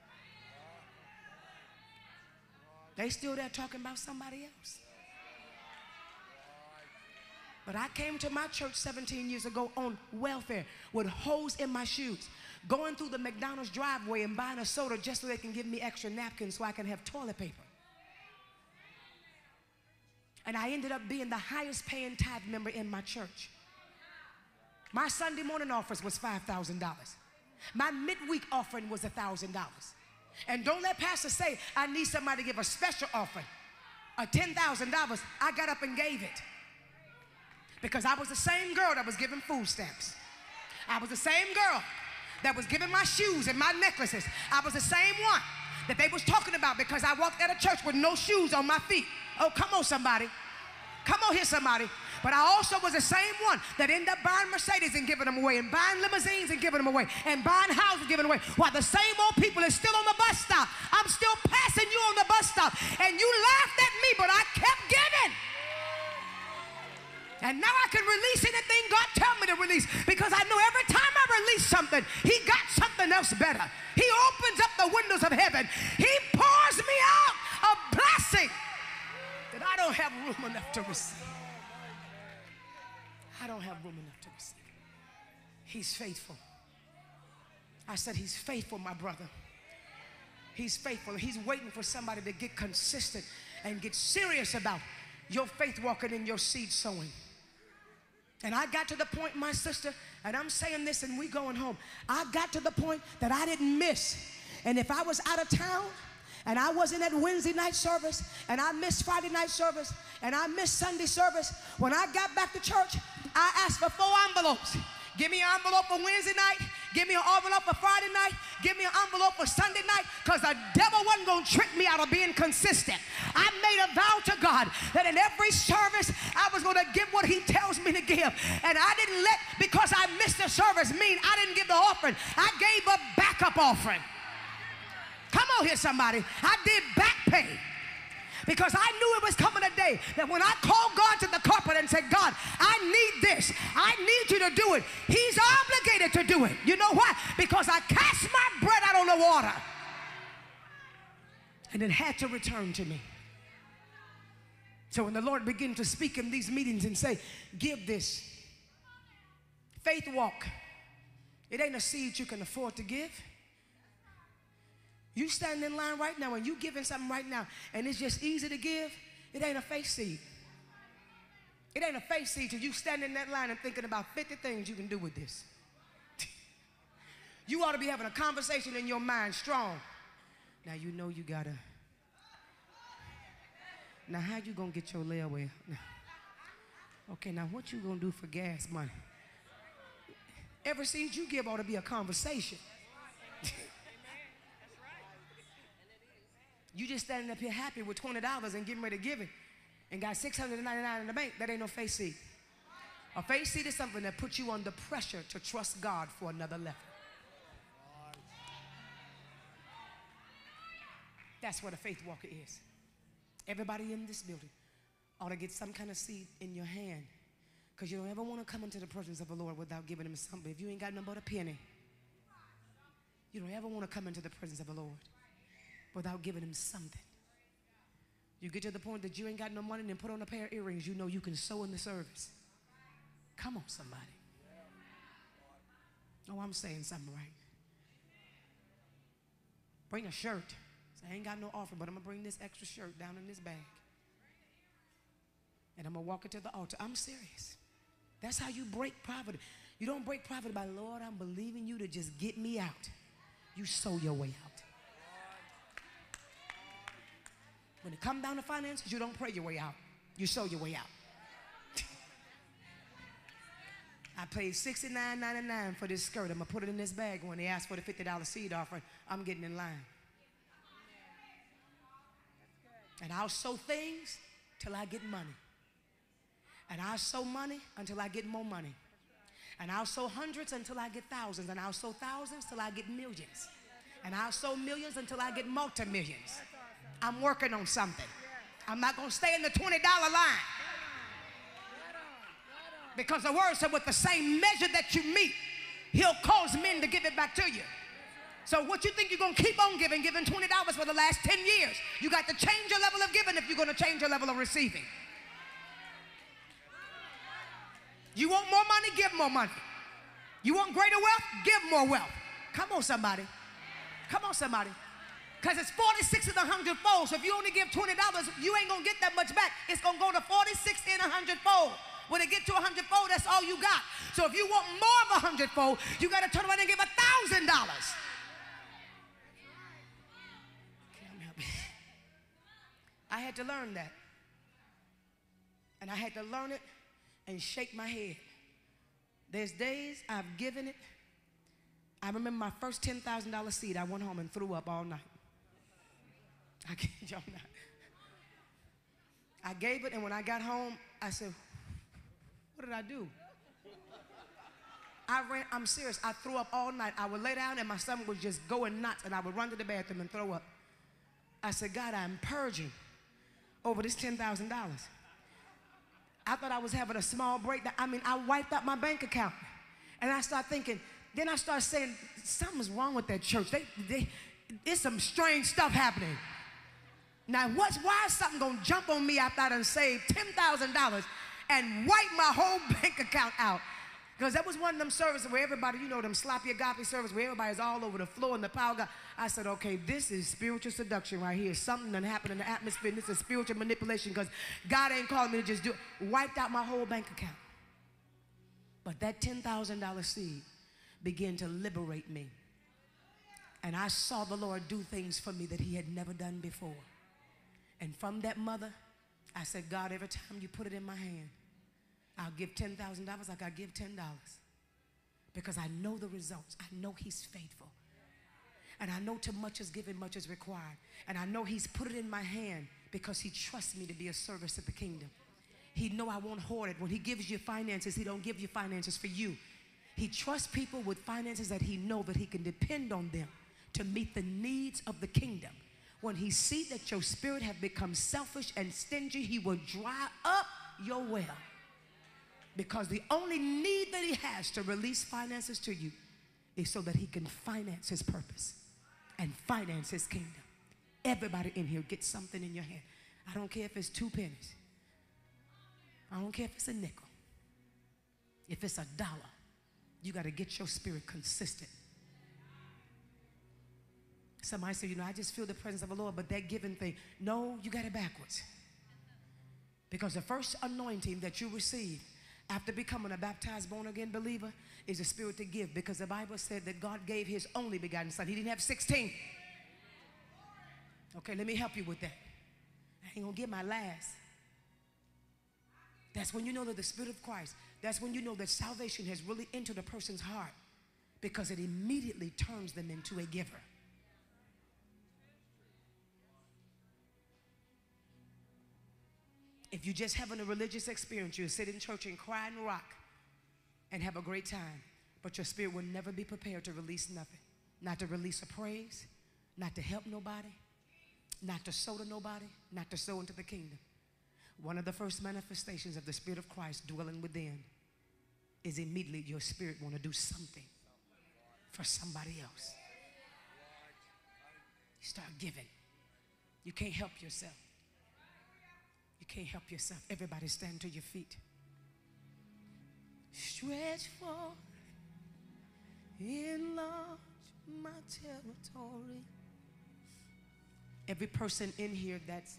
They still there talking about somebody else. But I came to my church seventeen years ago on welfare with holes in my shoes, going through the McDonald's driveway and buying a soda just so they can give me extra napkins so I can have toilet paper. And I ended up being the highest paying tithe member in my church. My Sunday morning offering was five thousand dollars. My midweek offering was one thousand dollars. And don't let pastor say, I need somebody to give a special offering, a ten thousand dollars. I got up and gave it. Because I was the same girl that was giving food stamps. I was the same girl that was giving my shoes and my necklaces. I was the same one that they was talking about because I walked out of church with no shoes on my feet. Oh, come on, somebody. Come on here, somebody. But I also was the same one that ended up buying Mercedes and giving them away, and buying limousines and giving them away, and buying houses and giving them away, while the same old people is still on the bus stop. I'm still passing you on the bus stop, and you laughed at me, but I kept giving. And now I can release anything God tells me to release, because I know every time I release something, he got something else better. He opens up the windows of heaven. He pours me out a blessing that I don't have room enough to receive. I don't have room enough to receive. He's faithful. I said he's faithful, my brother. He's faithful. He's waiting for somebody to get consistent and get serious about your faith walking in your seed sowing. And I got to the point, my sister, and I'm saying this and we going home, I got to the point that I didn't miss. And if I was out of town and I wasn't at Wednesday night service, and I missed Friday night service, and I missed Sunday service, when I got back to church, I asked for four envelopes. Give me an envelope for Wednesday night. Give me an envelope for Friday night. Give me an envelope for Sunday night, because the devil wasn't going to trick me out of being consistent. I made a vow to God that in every service I was going to give what he tells me to give. And I didn't let, because I missed the service, mean I didn't give the offering. I gave a backup offering. Come on here, somebody. I did back pay. Because I knew it was coming a day that when I called God to the carpet and said, God, I need this. I need you to do it. He's obligated to do it. You know why? Because I cast my bread out on the water. And it had to return to me. So when the Lord began to speak in these meetings and say, give this. Faith walk. It ain't a seed you can afford to give. You standing in line right now and you giving something right now and it's just easy to give, it ain't a faith seed. It ain't a faith seed till you standing in that line and thinking about fifty things you can do with this. You ought to be having a conversation in your mind strong. Now you know you gotta. Now how you gonna get your layaway? Okay, now what you gonna do for gas money? Every seed you give ought to be a conversation. You just standing up here happy with twenty dollars and getting ready to give it and got six hundred ninety-nine in the bank. That ain't no faith seed. A faith seed is something that puts you under pressure to trust God for another level. That's what a faith walker is. Everybody in this building ought to get some kind of seed in your hand, because you don't ever want to come into the presence of the Lord without giving him something. If you ain't got nothing but a penny, You don't ever want to come into the presence of the Lord without giving him something. You get to the point that you ain't got no money and put on a pair of earrings, you know you can sow in the service. Come on, somebody. Oh, I'm saying something right. Bring a shirt. So I ain't got no offer, but I'm going to bring this extra shirt down in this bag. And I'm going to walk it to the altar. I'm serious. That's how you break poverty. You don't break poverty by, Lord, I'm believing you to just get me out. You sow your way out. When it comes down to finances, you don't pray your way out. You sow your way out. I paid sixty-nine ninety-nine for this skirt. I'm going to put it in this bag. When they ask for the fifty dollar seed offering, I'm getting in line. And I'll sow things till I get money. And I'll sow money until I get more money. And I'll sow hundreds until I get thousands. And I'll sow thousands till I get millions. And I'll sow millions until I get multi-millions. I'm working on something. I'm not going to stay in the twenty dollar line. Because the word said with the same measure that you meet, he'll cause men to give it back to you. So what you think you're going to keep on giving, giving twenty dollars for the last ten years? You got to change your level of giving if you're going to change your level of receiving. You want more money? Give more money. You want greater wealth? Give more wealth. Come on, somebody. Come on, somebody. Because it's forty-six in a hundredfold. So if you only give twenty dollars, you ain't going to get that much back. It's going to go to forty-six in a hundredfold. When it get to a hundredfold, that's all you got. So if you want more of a hundredfold, you got to turn around and give a thousand dollars. I had to learn that. And I had to learn it and shake my head. There's days I've given it. I remember my first ten thousand dollar seed. I went home and threw up all night. I can't y'all not. I gave it, and when I got home, I said, what did I do? I ran, I'm serious, I threw up all night. I would lay down and my stomach was just going nuts, and I would run to the bathroom and throw up. I said, God, I'm purging over this ten thousand dollars. I thought I was having a small breakdown. I mean, I wiped out my bank account. And I started thinking, then I started saying, something's wrong with that church. They, they, there's some strange stuff happening. Now, what's, why is something going to jump on me after I done saved ten thousand dollars and wipe my whole bank account out? Because that was one of them services where everybody, you know, them sloppy agape service where everybody's all over the floor and the power of God. I said, okay, this is spiritual seduction right here. Something that happened in the atmosphere. This is spiritual manipulation because God ain't calling me to just do it. Wiped out my whole bank account. But that ten thousand dollar seed began to liberate me. And I saw the Lord do things for me that he had never done before. And from that mother, I said, God, every time you put it in my hand, I'll give ten thousand dollars like I give ten dollars. Because I know the results. I know he's faithful. And I know too much is given, much is required. And I know he's put it in my hand because he trusts me to be a service to the kingdom. He know I won't hoard it. When he gives you finances, he don't give you finances for you. He trusts people with finances that he know that he can depend on them to meet the needs of the kingdom. When he sees that your spirit have become selfish and stingy, he will dry up your well. Because the only need that he has to release finances to you is so that he can finance his purpose and finance his kingdom. Everybody in here gets something in your hand. I don't care if it's two pennies. I don't care if it's a nickel. If it's a dollar, you got to get your spirit consistent. Somebody say, you know, I just feel the presence of the Lord, but that giving thing, no, you got it backwards. Because the first anointing that you receive after becoming a baptized, born-again believer is the spirit to give. Because the Bible said that God gave his only begotten son. He didn't have sixteen. Okay, let me help you with that. I ain't going to give my last. That's when you know that the Spirit of Christ, that's when you know that salvation has really entered a person's heart, because it immediately turns them into a giver. If you're just having a religious experience, you'll sit in church and cry and rock and have a great time, but your spirit will never be prepared to release nothing. Not to release a praise, not to help nobody, not to sow to nobody, not to sow into the kingdom. One of the first manifestations of the Spirit of Christ dwelling within is immediately your spirit want to do something for somebody else. You start giving. You can't help yourself. You can't help yourself. Everybody stand to your feet. Stretch forth, enlarge my territory. Every person in here that's,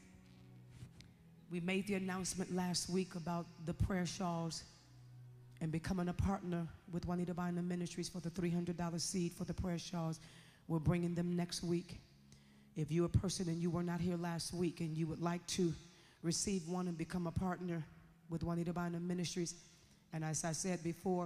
we made the announcement last week about the prayer shawls and becoming a partner with Juanita Bynum Ministries for the three hundred dollar seed for the prayer shawls. We're bringing them next week. If you're a person and you were not here last week and you would like to receive one and become a partner with Juanita Bynum Ministries, and as I said before,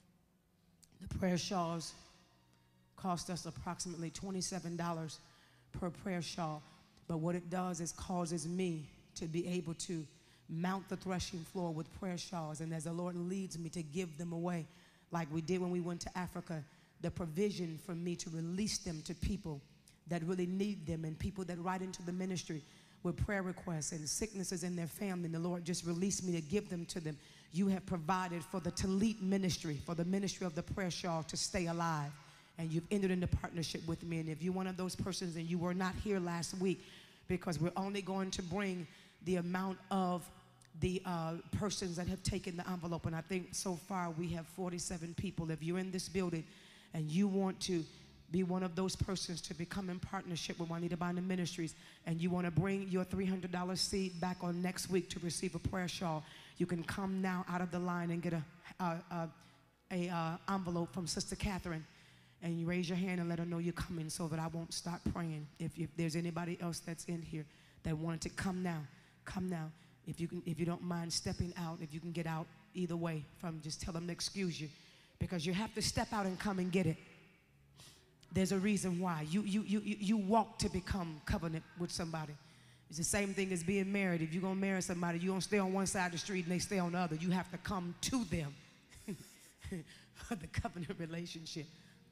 the prayer shawls cost us approximately twenty-seven dollars per prayer shawl. But what it does is causes me to be able to mount the threshing floor with prayer shawls, and as the Lord leads me to give them away, like we did when we went to Africa, the provision for me to release them to people that really need them, and people that write into the ministry with prayer requests and sicknesses in their family, and the Lord just released me to give them to them. You have provided for the Talit ministry, for the ministry of the prayer shawl to stay alive, and you've entered into partnership with me. And if you're one of those persons and you were not here last week, because we're only going to bring the amount of the uh, persons that have taken the envelope, and I think so far we have forty-seven people. If you're in this building and you want to be one of those persons to become in partnership with Juanita Bynum Ministries, and you want to bring your three hundred dollar seed back on next week to receive a prayer shawl, you can come now out of the line and get a, a, a, a uh, envelope from Sister Catherine, and you raise your hand and let her know you're coming so that I won't stop praying. If, if there's anybody else that's in here that wanted to come now, come now. If you can, if you don't mind stepping out, if you can get out either way, from just tell them to excuse you, because you have to step out and come and get it. There's a reason why. You, you, you, you walk to become covenant with somebody. It's the same thing as being married. If you're going to marry somebody, you don't stay on one side of the street and they stay on the other. You have to come to them for the covenant relationship.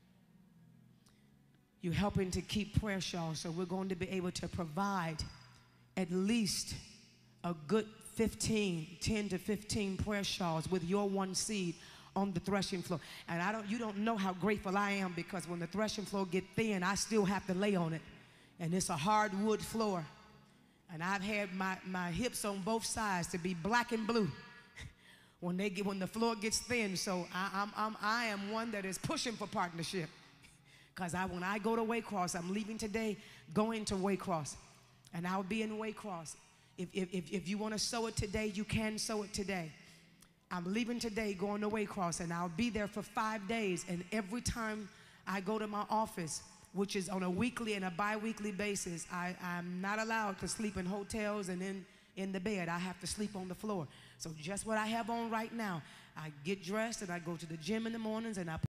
You're helping to keep prayer shawls, so we're going to be able to provide at least a good fifteen, ten to fifteen prayer shawls with your one seed on the threshing floor. And I don't, you don't know how grateful I am, because when the threshing floor get thin, I still have to lay on it. And it's a hardwood floor. And I've had my, my hips on both sides to be black and blue when they get, when the floor gets thin. So I, I'm, I'm, I am one that is pushing for partnership. Because I, when I go to Waycross, I'm leaving today, going to Waycross. And I'll be in Waycross. If, if, if, if you want to sow it today, you can sow it today. I'm leaving today, going to Waycross, and I'll be there for five days. And every time I go to my office, which is on a weekly and a bi-weekly basis, I, I'm not allowed to sleep in hotels and in, in the bed. I have to sleep on the floor. So just what I have on right now, I get dressed and I go to the gym in the mornings and I